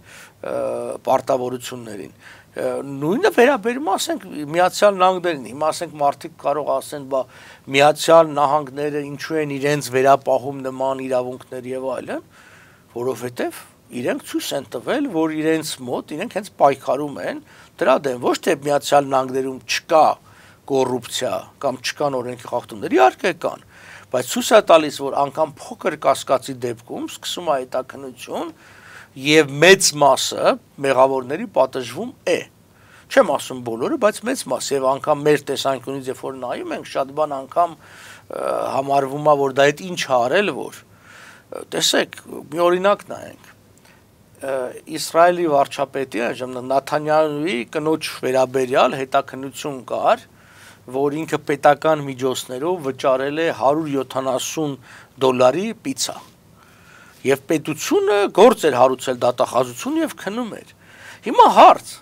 պարտավորություններին։ Նույնը վերաբերում ասենք Միացյալ Նահանգներին, հիմա ասենք մարդիկ կարող ասեն, բա Միացյալ Նահանգները ինչու են իրենց վերապահում նման իրավունքներ եւ այլն, որովհետեւ իրենք ցույց են տվել, որ իրենց մոտ իրենք հենց պայքարում են դրա դեմ, ոչ թե Միացյալ Նահանգներում չկա կոռուպցիա կամ չկան օրենքի խախտումներ, իհարկե կան, բայց ցույց է տալիս, որ անգամ փոքր կասկածի դեպքում սկսում է հետաքննություն եւ մեծ մասը մեղավորների պատժվում է։ Չեմ ասում բոլորը, բայց մեծ մասը եւ անգամ մեր տեսանկյունից երբ որ նայում ենք, շատ բան անգամ համարվում է, որ դա այդ ինչ արել որ տեսեք, մի օրինակ նայենք։ Իսրայելի վարչապետի, Նաթանյահուի կնոջ վերաբերյալ հետաքննություն կար, որ ինքը պետական միջոցներով վճարել է հարյուր յոթանասուն դոլարի պիցա։ Եվ պետությունը գործ էր հարուցել դատախազություն եւ քնում էր։ Հիմա հարց։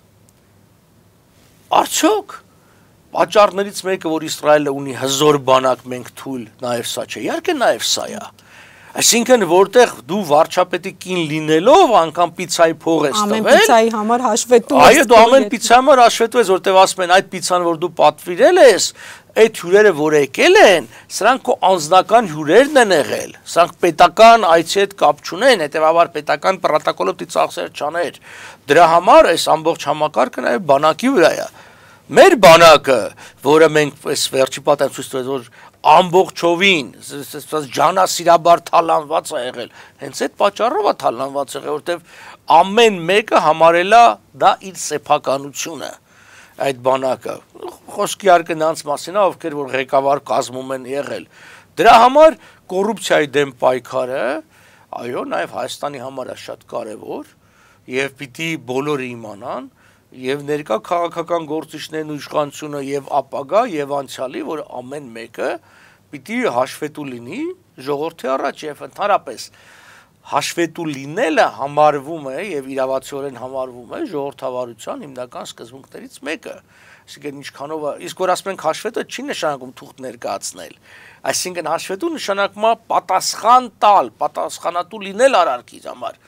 Արդյոք պատճառներից մեկը, որ Իսրայելը ունի հզոր բանակ, մենք թույլ նաեւ սա չէ։ Իհարկե նաեւ սա է։ Այսինքն որտեղ դու վարչապետի կին լինելով անգամ պիցայի փող ես տվել։ Ամեն պիցայի համար հաշվետու ես։ Այո, դու ամեն պիցայի համար հաշվետու ես, որտեղ ասում են այդ պիցան, որ դու պատվիրել ես, այդ հյուրերը, որ եկել են, սրանք քո անձնական հյուրերն են եղել։ Սրանք պետական այցի հետ կապ չունեն, հետեւաբար պետական պրոտոկոլով ծախսեր չաներ։ Դրա համար այս ամբողջ համակարգը նաեւ բանակի վրա է։ Մեր բանակը, որը մենք այս վերջի պատեմ ցույց տվեց, որ ամբողջովին ջանասիրաբար թալանված է եղել, հենց այդ պատճառով է թալանված եղել, որտեվ ամեն մեկը համարել է դա իր սեփականությունը, այդ բանակը։ Խոսքի արկը նրանց մասին է, ովքեր որ ղեկավար կազմում են եղել։ Դրա համար կոռուպցիայի դեմ պայքարը, այո, նաև Հայաստանի համար է շատ կարևոր, եւ պիտի բոլորը իմանան, եւ ներկա քաղաքական գործիչներն ու իշխանությունը եւ ապագա եւ անցյալի, որ ամեն մեկը պիտի հաշվետու լինի ժողովրդի առաջ եւ ընդհանրապես հաշվետու լինելը համարվում է եւ իրավացիորեն համարվում է ժողովրդավարության հիմնական սկզբունքներից մեկը։ Այսինքն ինչքանով է, իսկ որ ասում ենք հաշվետը չի նշանակում թուղթ ներկայացնել, այսինքն հաշվետու նշանակում է պատասխան տալ, պատասխանատու լինել արարքից համար։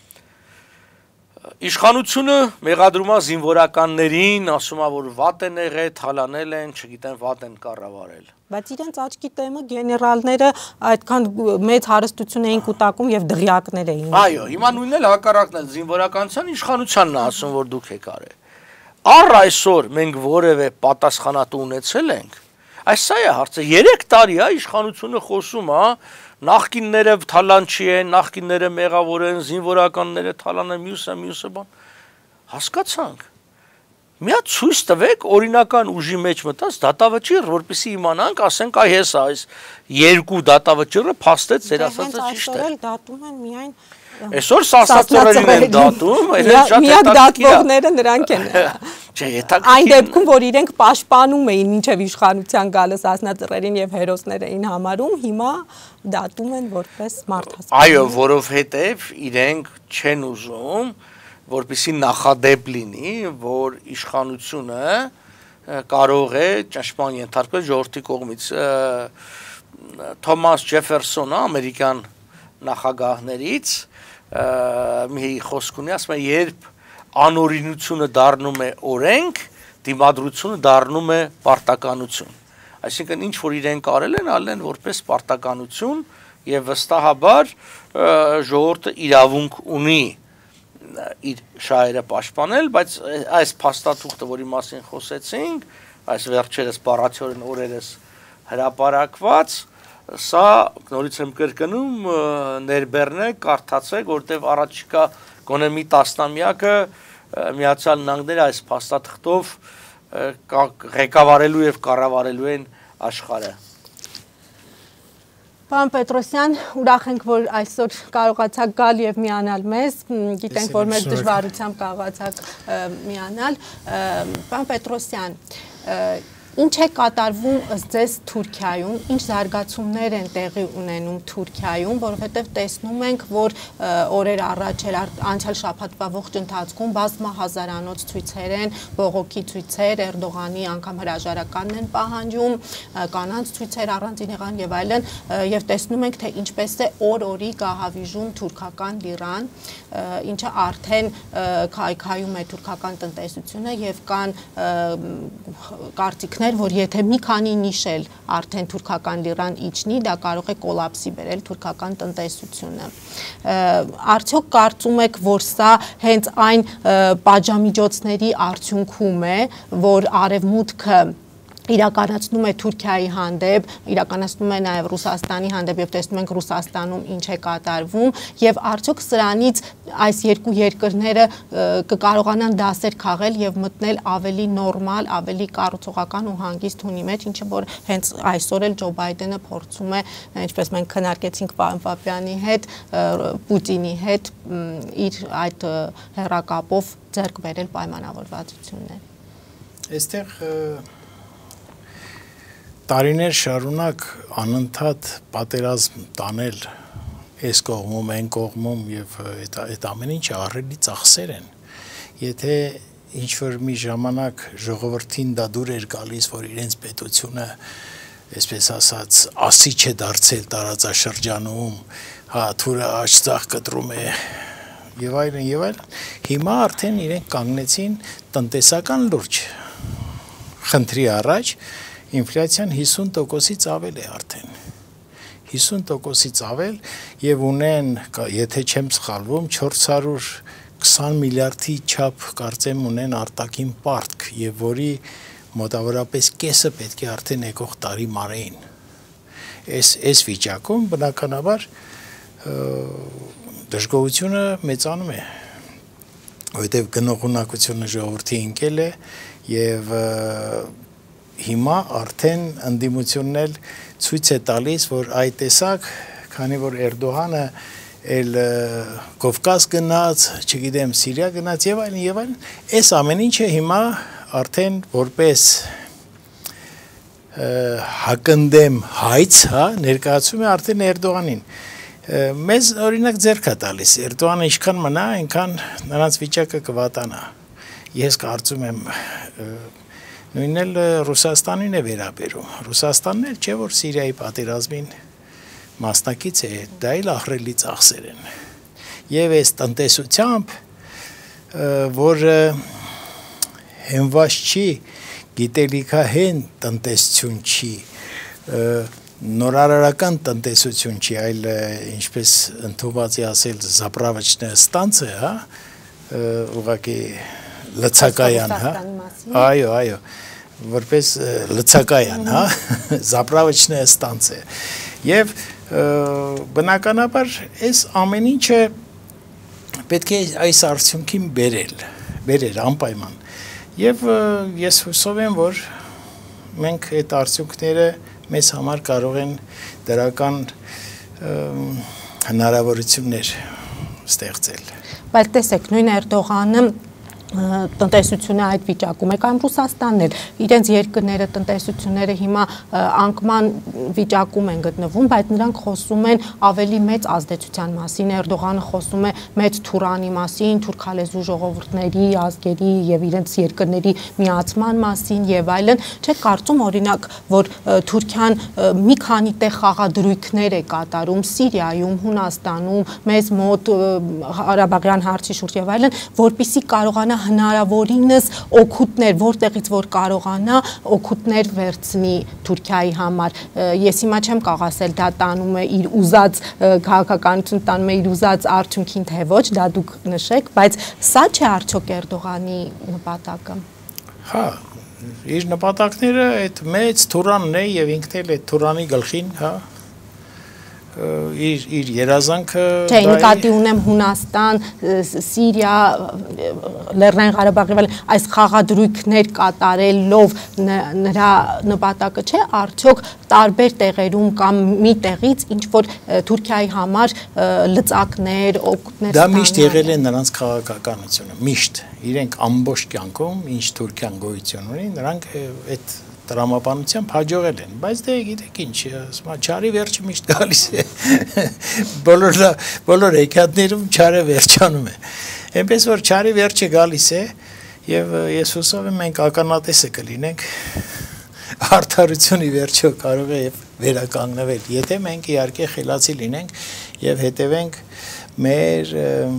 Իշխանությունը մեղադրում է զինվորականներին, ասում է, որ վատ են եղել, թալանել են, չգիտեն, վատ են կառավարել։ Բայց իրենց աչքի տեմը գեներալները այդքան մեծ հարստություն էին կուտակում եւ դղյակներ էին։ Այո, հիմա նույնն էլ հակառակն էլ զինվորականության իշխանությանն է ասում, որ դուք եք արել։ Առ այսօր մենք որևէ պատասխանատու ունեցել ենք։ Այս սա է հարցը, երեք տարի է իշխանությունը խոսում է, նախկինները թալանչի են, նախկինները մեղավոր են, զինվորականները թալան են, մյուսը, մյուսը բան։ Հասկացանք։ Մի հատ ցույց տվեք օրինական ուժի մեջ մտած դատավճիռ, որպեսզի իմանանք, ասենք, այ հեսա այս երկու դատավճիռը փաստեց ձեր ասածը ճիշտ է։ Այսօր դատում են միայն Այսօր սաստածորեն են դատում, միակ դատվողները նրանք են։ Չէ, հետաքրքիր։ Այն դեպքում, որ իրենք պաշտպանում էին մինչև իշխանության գալը սասնածռերին եւ հերոսներ էին համարում, հիմա դատում են որպես մարդասպան։ Այո, որովհետեւ իրենք չեն ուզում, որպեսզի նախադեպ լինի, որ իշխանությունը կարող է ճնշման ենթարկվել ժողովրդի կողմից։ Թոմաս Ջեֆերսոնը, ամերիկյան նախագահներից, մի խոսք ունի, ասում է, երբ անօրինությունը դառնում է օրենք, դիմադրությունը դառնում է պարտականություն։ Այսինքն ինչ որ իրենք արել են, արել են որպես պարտականություն եւ վստահաբար ժողովուրդը իրավունք ունի իր շահերը պաշտպանել, բայց այս փաստաթուղթը, որի մասին խոսեցինք, այս վերջերս բառացիորեն օրերս հրապարակված, սա նորից եմ կրկնում, ներբեռնեք, կարդացեք, որտեղ առաջիկա գոնե մի տասնամյակը Միացյալ Նահանգները այս փաստաթղթով ղեկավարելու եւ կառավարելու են աշխարհը։ Պարոն Պետրոսյան, ուրախ ենք, որ այսօր կարողացաք գալ եւ միանալ մեզ, գիտենք, որ մեր դժվարությամբ կարողացաք միանալ։ Պարոն Պետրոսյան, ինչ է կատարվում ըստ ձեզ Թուրքիայում, ինչ զարգացումներ են տեղի ունենում Թուրքիայում, որովհետև տեսնում ենք, որ օրեր առաջ էր անցյալ շաբաթվա ողջ ընթացքում բազմահազարանոց ցույցեր են, բողոքի ցույցեր, Էրդողանի անգամ հրաժարականն են պահանջում, կանանց ցույցեր առանձին եղան եւ այլն, եւ տեսնում ենք, թե ինչպես է օր-օրի գահավիժում թուրքական լիրան, ինչը արդեն քայքայում է թուրքական տնտեսությունը եւ կան կարծիքներ, որ եթե մի քանի նիշել արդեն թուրքական լիրան իջնի, դա կարող է կոլապսի բերել թուրքական տնտեսությունը։ Արդյոք կարծում եք, որ սա հենց այն պատժամիջոցների արդյունքում է, որ արևմուտքը իրականացնում է Թուրքիայի հանդեպ, իրականացնում է նաև Ռուսաստանի հանդեպ եւ տեսնում ենք Ռուսաստանում ինչ է կատարվում եւ արդյոք սրանից այս երկու երկրները կկարողանան դասեր քաղել եւ մտնել ավելի նորմալ, ավելի կառուցողական ու հանգիստ հունի մեջ, ինչը որ հենց այսօր էլ Ջո Բայդենը փորձում է, ինչպես մենք քննարկեցինք պարոն Պապյանի հետ, Պուտինի հետ իր այդ հեռակապով ձեռք բերել պայմանավորվածություններ։ Այստեղ տարիներ շարունակ անընդհատ պատերազմ տանել այս կողմում, այն կողմում եւ այդ ամեն ինչը ահռելի ծախսեր են։ Եթե ինչ-որ մի ժամանակ ժողովրդին դա դուր էր գալիս, որ իրենց պետությունը, այսպես ասած, ասիչ է դարձել տարածաշրջանում, հա, թուրը աչծախ կտրում է եւ այլն եւ այլն, հիմա արդեն իրենք կանգնեցին տնտեսական լուրջ խնդրի առաջ, ինֆլյացիան հիսուն տոկոսից ավել է արդեն, հիսուն տոկոսից ավել եւ ունեն, եթե չեմ սխալվում, չորս հարյուր քսան միլիարդի չափ կարծեմ ունեն արտաքին պարտք եւ որի մոտավորապես կեսը պետք է արդեն եկող տարի մարեին։ Այս այս վիճակում բնականաբար դժգոհությունը մեծանում է, որովհետեւ գնողունակությունը ժողովրդի ընկել է եւ հիմա արդեն ընդդիմությունն էլ ցույց է տալիս, որ այդ տեսակ, քանի որ Էրդողանը էլ Կովկաս գնաց, չգիտեմ, Սիրիա գնաց եւ այլն եւ այլն, այս ամեն ինչը հիմա արդեն որպես հակընդդեմ հայց, հա, ներկայացում է արդեն Էրդողանին։ Մեզ օրինակ ձեռք է տալիս, Էրդողանը ինչքան մնա, այնքան նրանց վիճակը կվատանա։ Ես կարծում եմ նույնն էլ Ռուսաստանին է վերաբերում։ Ռուսաստանն էլ չէ, որ Սիրիայի պատերազմին մասնակից է, դա էլ ահռելի ծախսեր են։ Եվ այս տնտեսությամբ, որը հենված չի, գիտելիքահեն տնտեսություն չի, նորարարական տնտեսություն չի, այլ ինչպես ընդունված է ասել զապրավաչնե ստանցը, հա, ուղղակի լցակայան, հա, այո, այո, որպես լցակայան, հա, զապրավաչնե ստանցը, եւ բնականաբար այս ամեն ինչը պետք է այս արդյունքին բերել, բերել անպայման, եւ ես հուսով եմ, որ մենք այդ արդյունքները մեզ համար կարող են դրական հնարավորություններ ստեղծել։ Բայց տեսեք, նույն Էրդողանը տնտեսությունը այդ վիճակում է կամ Ռուսաստանն էլ իրենց երկրները տնտեսությունները հիմա անկման վիճակում են գտնվում, բայց նրանք խոսում են ավելի մեծ ազդեցության մասին, Էրդողանը խոսում է մեծ Թուրանի մասին, թուրքալեզու ժողովուրդների, ազգերի եւ իրենց երկրների միացման մասին եւ այլն, չէ՞ կարծում օրինակ, որ Թուրքիան մի քանի տեղ խաղադրույքներ է կատարում Սիրիայում, Հունաստանում, մեզ մոտ Ղարաբաղյան հարցի շուրջ եւ այլն, որպիսի կարողանա հնարավորինս օգուտներ, որտեղից որ կարողանա օգուտներ վերցնի Թուրքիայի համար։ Ես հիմա չեմ կարող ասել դա տանում է իր ուզած քաղաքականություն, տանում է իր ուզած արդյունքին թե ոչ, դա դուք նշեք, բայց սա չէ արդյոք Էրդողանի նպատակը։ Հա, իր նպատակները այդ մեծ Թուրանն է եւ ինքն էլ այդ Թուրանի գլխին, հա, իր իր երազանքը Չէ, նկատի ունեմ Հունաստան, Սիրիա, Լեռնային Ղարաբաղի վրա այս խաղադրույքներ կատարելով նրա նպատակը չէ, արդյոք տարբեր տեղերում կամ մի տեղից ինչ որ Թուրքիայի համար լծակներ, օգուտներ Դա միշտ եղել է նրանց քաղաքականությունը, միշտ իրենք ամբողջ կյանքում ինչ Թուրքիան գոյություն ունի, նրանք այդ տրամաբանությամբ հաջողել են, բայց դե գիտեք ինչ, չարի վերջը միշտ գալիս է, բոլոր հեքիաթներում չարը վերջանում է, այնպես որ չարի վերջը գալիս է եւ ես հուսով եմ մենք ականատեսը կլինենք, արդարությունը վերջը կարող է վերականգնվել, եթե մենք իհարկե խելացի լինենք եւ հետևենք մեր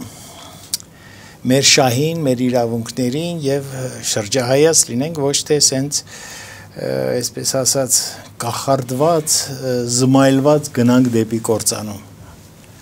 մեր շահին, մեր իրավունքներին եւ շրջահայաց լինենք ոչ թե սենց այսպես ասած կախարդված, զմայլված գնանք դեպի կործանում։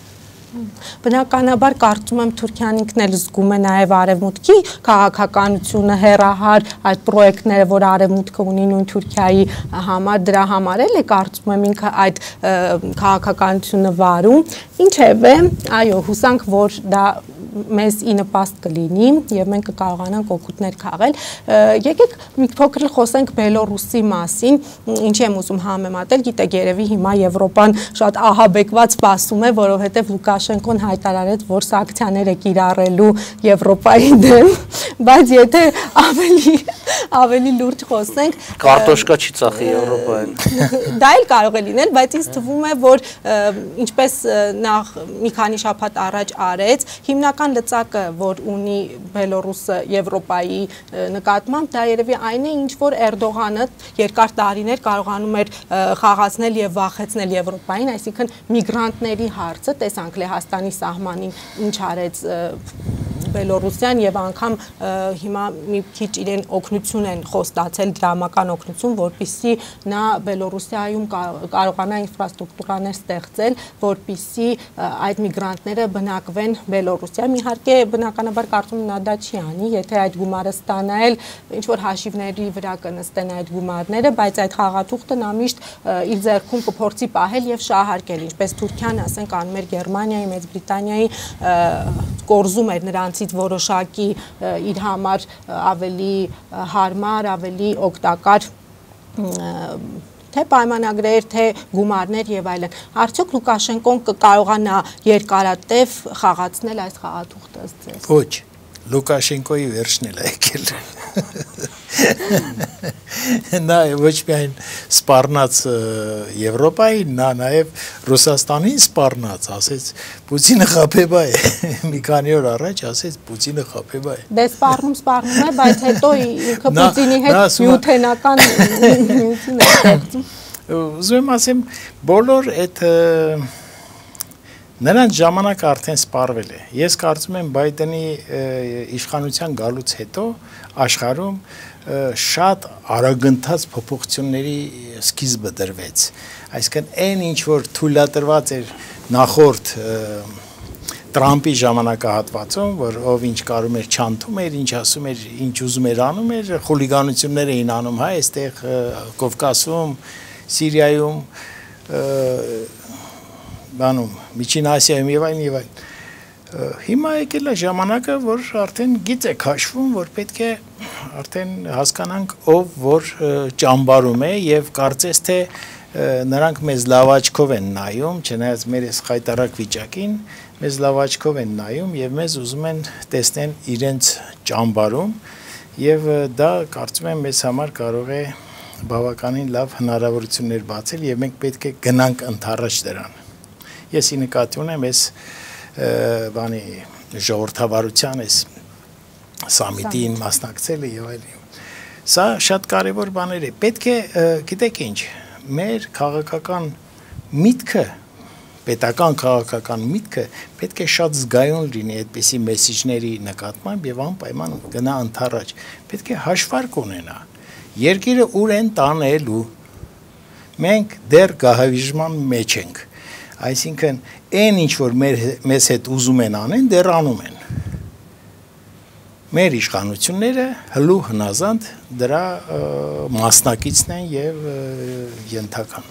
Բնականաբար կարծում եմ Թուրքիան ինքն էլ զգում է նաև արևմուտքի քաղաքականությունը հերահար այդ պրոյեկտները, որ արևմուտքը ունի նույն Թուրքիայի համար, դրա համար էլ է կարծում եմ ինքը այդ քաղաքականությունը վարում, ինչևէ, այո, հուսանք, որ դա մեզ ի նպաստ կլինի եւ մենք կկարողանանք օգուտներ քաղել։ Եկեք մի փոքր խոսենք Բելոռուսի մասին, ինչի եմ ուզում համեմատել, գիտեք, երևի հիմա Եվրոպան շատ ահաբեկված սպասում է, որովհետեւ Լուկաշենկոն հայտարարեց, որ սանկցիաներ է կիրառելու Եվրոպայի դեմ, բայց եթե ավելի ավելի լուրջ խոսենք, կարտոշկա չի ծախի Եվրոպային։ Դա էլ կարող է լինել, բայց ինձ թվում է, որ ինչպես նախ մի քանի շաբաթ առաջ արեց, հիմնական լծակը, որ ունի Բելոռուսը Եվրոպայի նկատմամբ, դա երևի այն է, ինչ որ Էրդողանը երկար տարիներ կարողանում էր խաղացնել եւ վախեցնել Եվրոպային, այսինքն միգրանտների հարցը, տեսանք Լեհաստանի սահմանին ինչ արեց Բելոռուսյան եւ անգամ հիմա մի քիչ իրեն օգնություն են խոստացել, դրամական օգնություն, որպեսզի նա Բելոռուսիայում կարողանա ինֆրաստրուկտուրաներ ստեղծել, որպեսզի այդ միգրանտները բնակվեն Բելոռուսիայում։ Իհարկե, բնականաբար կարծում եմ նա դա չի անի, եթե այդ գումարը ստանա էլ ինչ որ հաշիվների վրա կնստեն այդ գումարները, բայց այդ խաղաթուղթը նա միշտ իր ձեռքում կփորձի պահել եւ շահարկել, ինչպես Թուրքիան, ասենք, անում էր Գերմանիայի, Մեծ Բրիտանիայի, կորզում էր նրանցից որոշակի իր համար ավելի հարմար, ավելի օգտակար թե պայմանագրեր, թե գումարներ եւ այլն։ Արդյոք Լուկաշենկոն կկարողանա երկարատև խաղացնել այս խաղաթուղթը ըստ ձեզ։ Ոչ, Լուկաշենկոյի վերջն էլ եկել։ Նա ոչ միայն սպառնաց Եվրոպային, նա նաև Ռուսաստանին սպառնաց, ասեց Պուտինը խաբեբա է, մի քանի օր առաջ ասեց Պուտինը խաբեբա է։ Դե սպառնում սպառնում է, բայց հետո ինքը Պուտինի հետ նյութենական նյութին է ստեղծում։ Ուզում եմ ասեմ, բոլոր այդ նրանց ժամանակը արդեն սպառվել է։ Ես կարծում եմ Բայդենի իշխանության գալուց հետո աշխարհում շատ արագընթաց փոփոխությունների սկիզբը դրվեց։ Այսինքն այն ինչ որ թույլատրված էր նախորդ Տրամպի ժամանակահատվածում, որ ով ինչ կարում էր չանթում էր, ինչ ասում էր, ինչ ուզում էր անում էր, խուլիգանություններ էին անում, հա, այստեղ Կովկասում, Սիրիայում, բանում, Միջին Ասիայում եւ այլն եւ այլն։ Հիմա եկել է ժամանակը, որ արդեն գիծ է քաշվում, որ պետք է արդեն հասկանանք ով որ ճամբարում է եւ կարծես թե նրանք մեզ լավ աչքով են նայում, չնայած մեր այս խայտարակ վիճակին, մեզ լավ աչքով են նայում եւ մեզ ուզում են տեսնեն իրենց ճամբարում եւ դա կարծում եմ մեզ համար կարող է բավականին լավ հնարավորություններ բացել եւ մենք պետք է գնանք ընդառաջ դրան։ Ես ի նկատի ունեմ այս բանի ժողովրդավարության այս սամիտին մասնակցելը եւ այլն։ Սա շատ կարեւոր բաներ է։ Պետք է, գիտեք ինչ, մեր քաղաքական միտքը, պետական քաղաքական միտքը պետք է շատ զգայուն լինի այդպիսի մեսիջների նկատմամբ եւ անպայման գնա ընդառաջ։ Պետք է հաշվարկ ունենա։ Երկիրը ուր են տանելու։ Մենք դեռ գահավիժման մեջ ենք։ Այսինքն, այն ինչ որ մեզ հետ ուզում են անեն, դեռ անում են։ Մեր իշխանությունները հլու հնազանդ դրա մասնակիցն են եւ ենթական։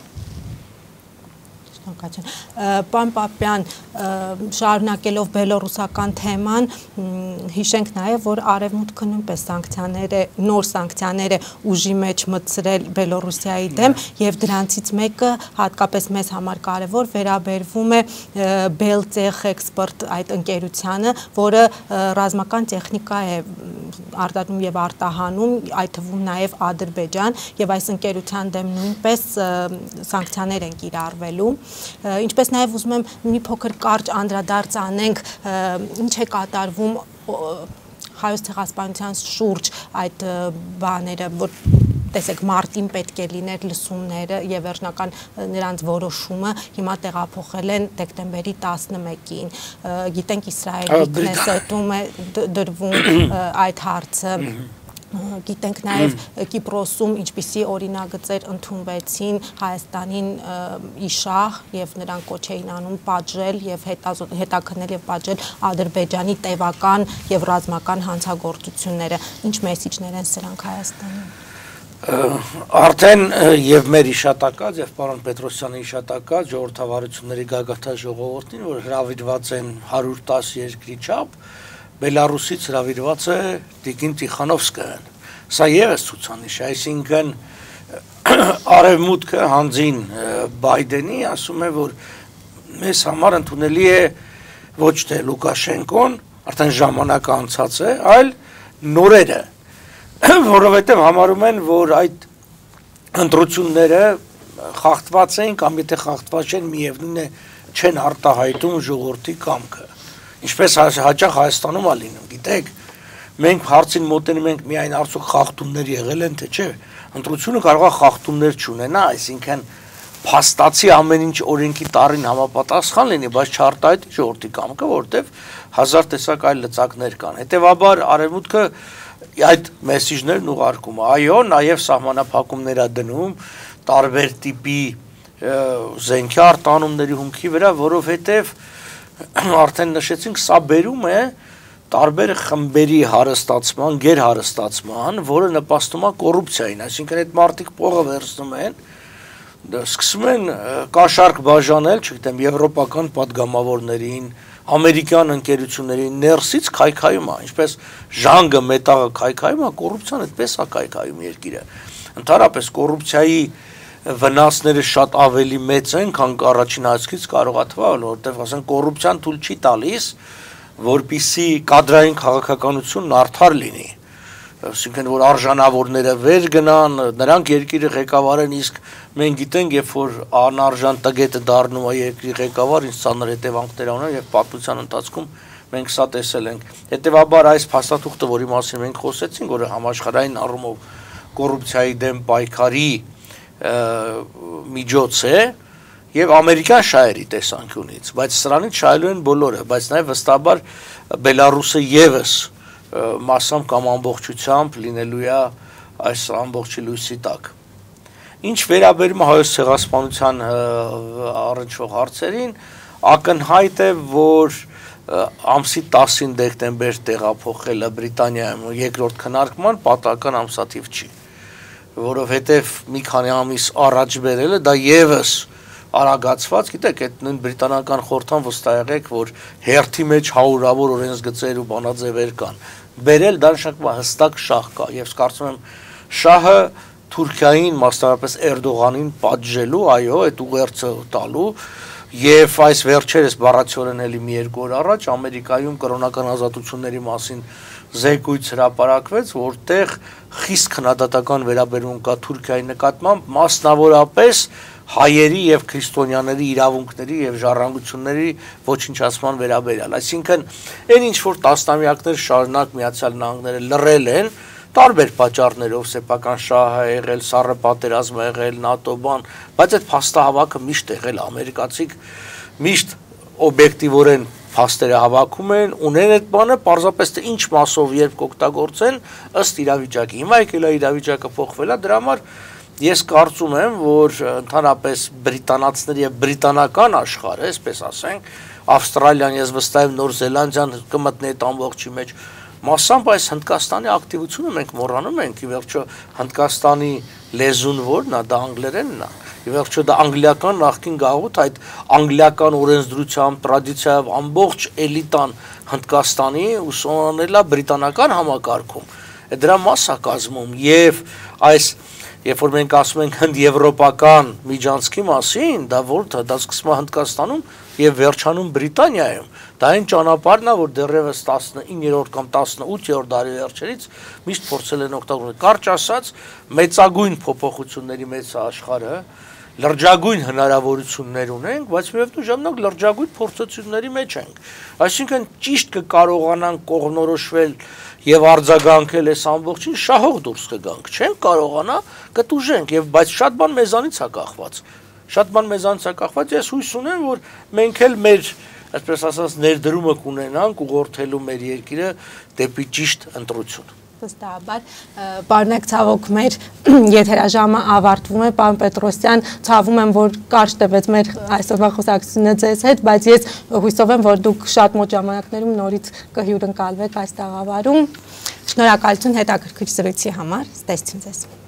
Պարոն Պապյան, շարունակելով բելոռուսական թեման, հիշենք նաև, որ արևմուտքը նույնպես սանկցիաներ է, նոր սանկցիաներ է ուժի մեջ մտցրել Բելոռուսիայի դեմ եւ դրանցից մեկը հատկապես մեզ համար կարևոր վերաբերվում է Beltech Export այդ ընկերությանը, որը ռազմական տեխնիկա է արտադրում եւ արտահանում, այդ թվում նաև Ադրբեջան եւ այս ընկերության դեմ նույնպես սանկցիաներ են կիրառվելու։ Ինչպես նաև ուզում եմ մի փոքր կարճ անդրադարձ անենք, ինչ է կատարվում հայոց ցեղասպանության շուրջ այդ բաները, որ տեսեք մարտին պետք է լիներ լսումները եւ վերջնական նրանց որոշումը հիմա տեղափոխել են դեկտեմբերի տասնմեկին։ Գիտենք Իսրայելի Քնեսետում է դրվում այդ հարցը Գիտենք նաև Կիպրոսում ինչպիսի օրինագծեր ընդունվեցին Հայաստանին իշահ եւ նրանք կոչ էին անում պատժել եւ հետաքննել եւ պատժել Ադրբեջանի տևական եւ ռազմական հանցագործությունները։ Ինչ մեսիջներ են սրանք Հայաստանին։ Արդեն եւ մեր իշատակած եւ պարոն Պետրոսյանի իշատակած ժողովրդավարությունների գագաթա ժողովրդին, որ հրավիրված են հարյուր տասը երկրի չափ, Բելարուսից հրավիրված է Տիկին Տիխանովսկայան։ Սա եւս ցուցանիշ է, այսինքն արևմուտքը հանձին Բայդենի ասում է, որ մեզ համար ընդունելի է ոչ թե Լուկաշենկոն, արդեն ժամանակը անցած է, այլ նորերը, որովհետև համարում են, որ այդ ընտրությունները խախտված են կամ եթե խախտված չեն, միևնույն է չեն արտահայտում ժողովրդի կամքը։ Ինչպես հաճախ Հայաստանում է լինում, գիտեք, մենք հարցին մոտենում ենք միայն արդյոք խախտումներ եղել են, թե չէ, ընտրությունը կարող է խախտումներ չունենա, այսինքն փաստացի ամեն ինչ օրենքի տառին համապատասխան լինի, բայց չարտահայտի ժողովրդի կամքը, որտեվ հազար տեսակ այլ լծակներ կան։ Հետևաբար արևմուտքը այդ մեսիջներն ուղարկում է, այո, նաև սահմանափակումներ է դնում տարբեր տիպի զենքի արտանումների հումքի վրա, որովհետև արդեն նշեցինք, սա բերում է տարբեր խմբերի հարստացման, գերհարստացման, որը նպաստում է կոռուպցիային, այսինքն այդ մարդիկ փողը վերցնում են, սկսում են կաշառք բաժանել, չգիտեմ, եվրոպական պատգամավորներին, ամերիկյան ընկերություններին, ներսից քայքայում է, ինչպես ժանգը մետաղը քայքայում է, կոռուպցիան այդպես է քայքայում երկիրը։ Ընդհանրապես կոռուպցիայի վնասները շատ ավելի մեծ են, քան առաջին հայացքից կարող է թվալ, որովհետև ասենք կոռուպցիան թույլ չի տալիս, որպեսզի կադրային քաղաքականությունն արդար լինի, այսինքն որ արժանավորները վեր գնան, նրանք երկիրը ղեկավարեն, իսկ մենք գիտենք, երբ որ անարժան տգետը դառնում է երկրի ղեկավար, ինչ ցաներ հետևանքներ ունեն եւ պատմության ընթացքում մենք սա տեսել ենք։ Հետևաբար այս փաստաթուղթը, որի մասին մենք խոսեցինք, որը համաշխարհային առումով կոռուպցիայի դեմ պայքարի միջոց է եւ ամերիկյան շահերի տեսանկյունից, բայց սրանից շահելու են բոլորը, բայց նաեւ վստահաբար Բելարուսը եւս մասամբ կամ ամբողջությամբ լինելու է այս ամբողջի լույսի տակ։ Ինչ վերաբերում է հայոց ցեղասպանության առնչվող հարցերին, ակնհայտ է, որ ամսի տասին դեկտեմբեր տեղափոխելը Բրիտանիայում երկրորդ քննարկման պատահական ամսաթիվ չի, որովհետև մի քանի ամիս առաջ բերելը դա եւս արագացված, գիտեք, այդ նույն բրիտանական խորհրդան վստահ եք, որ հերթի մեջ հարյուրավոր օրենսգծեր ու բանաձևեր կան։ Բերել դա նշանակում է հստակ շահ կա, եւ կարծում եմ շահը Թուրքիային, մասնավորապես Էրդողանին պատժելու, այո, այդ ուղերձը տալու, եւ այս վերջերս բառացիորեն էլի մի երկու օր առաջ Ամերիկայում կրոնական ազատությունների մասին զեկույց հրապարակվեց, որտեղ խիստ քննադատական վերաբերմունք կա Թուրքիայի նկատմամբ, մասնավորապես հայերի եւ քրիստոնյաների իրավունքների եւ ժառանգությունների ոչնչացման վերաբերյալ։ Այսինքն, այն ինչ որ տասնամյակներ շարունակ Միացյալ Նահանգները լռել են, տարբեր պատճառներով, սեփական շահ է եղել, սառը պատերազմ է եղել, նատո բան, բայց այդ փաստահավաքը միշտ եղել է, ամերիկացիք միշտ օբյեկտիվորեն փաստերը հավաքում են, ունեն այդ բանը, պարզապես թե ինչ մասով երբ կօգտագործեն ըստ իրավիճակի։ Հիմա եկել է իրավիճակը փոխվել է, դրա համար ես կարծում եմ, որ ընդհանրապես բրիտանացիների եւ բրիտանական աշխարհը, այսպես ասենք, Ավստրալիան, ես վստահ եմ Նոր Զելանդիան կմտնի այդ ամբողջի մեջ, մասամբ այս Հնդկաստանի ակտիվությունը մենք մոռանում ենք, ի վերջո Հնդկաստանի լեզուն որն է, դա անգլերենն է, ի վերջո դա անգլիական նախկին գաղութ, այդ անգլիական օրենսդրությամբ, տրադիցիայով ամբողջ էլիտան Հնդկաստանի ուսումնանել է բրիտանական համակարգում, դրա մաս է կազմում եւ այս երբ որ մենք ասում ենք հնդեվրոպական միջանցքի մասին, դա որտե դա սկսվում է Հնդկաստանում եւ վերջանում Բրիտանիայում։ Դա այն ճանապարհն է, որ դեռևս տասնիններորդ կամ տասնութերորդ դարի վերջերից միշտ փորձել են օգտագործել։ Կարճ ասած, մեծագույն փոփոխությունների մեծ աշխարհը, լրջագույն հնարավորություններ ունենք, բայց միևնույն ժամանակ լրջագույն փորձությունների մեջ ենք։ Այսինքն ճիշտ կկարողանանք կողմնորոշվել եւ արձագանքել այս ամբողջին, շահող դուրս կգանք, չենք կարողանա կտուժենք եւ բայց շատ բան մեզանից է կախված։ Շատ բան մեզանից է կախված, ես հույս ունեմ, որ մենք էլ մեր, այսպես ասած, ներդրումը կունենանք ուղղորդելու մեր երկիրը դեպի ճիշտ ընտրություն։ Վստահաբար, պարոնեք, ցավոք մեր եթերաժամը ավարտվում է, պարոն Պետրոսյան, ցավում եմ, որ կարճ տևեց մեր այսօրվա խոսակցությունը ձեզ հետ, բայց ես հույսով եմ, որ դուք շատ մոտ ժամանակներում նորից կհյուրընկալվեք այս տաղավարում։ Շնորհակալություն հետաքրքիր զրույցի համար, ստեսություն ձեզ։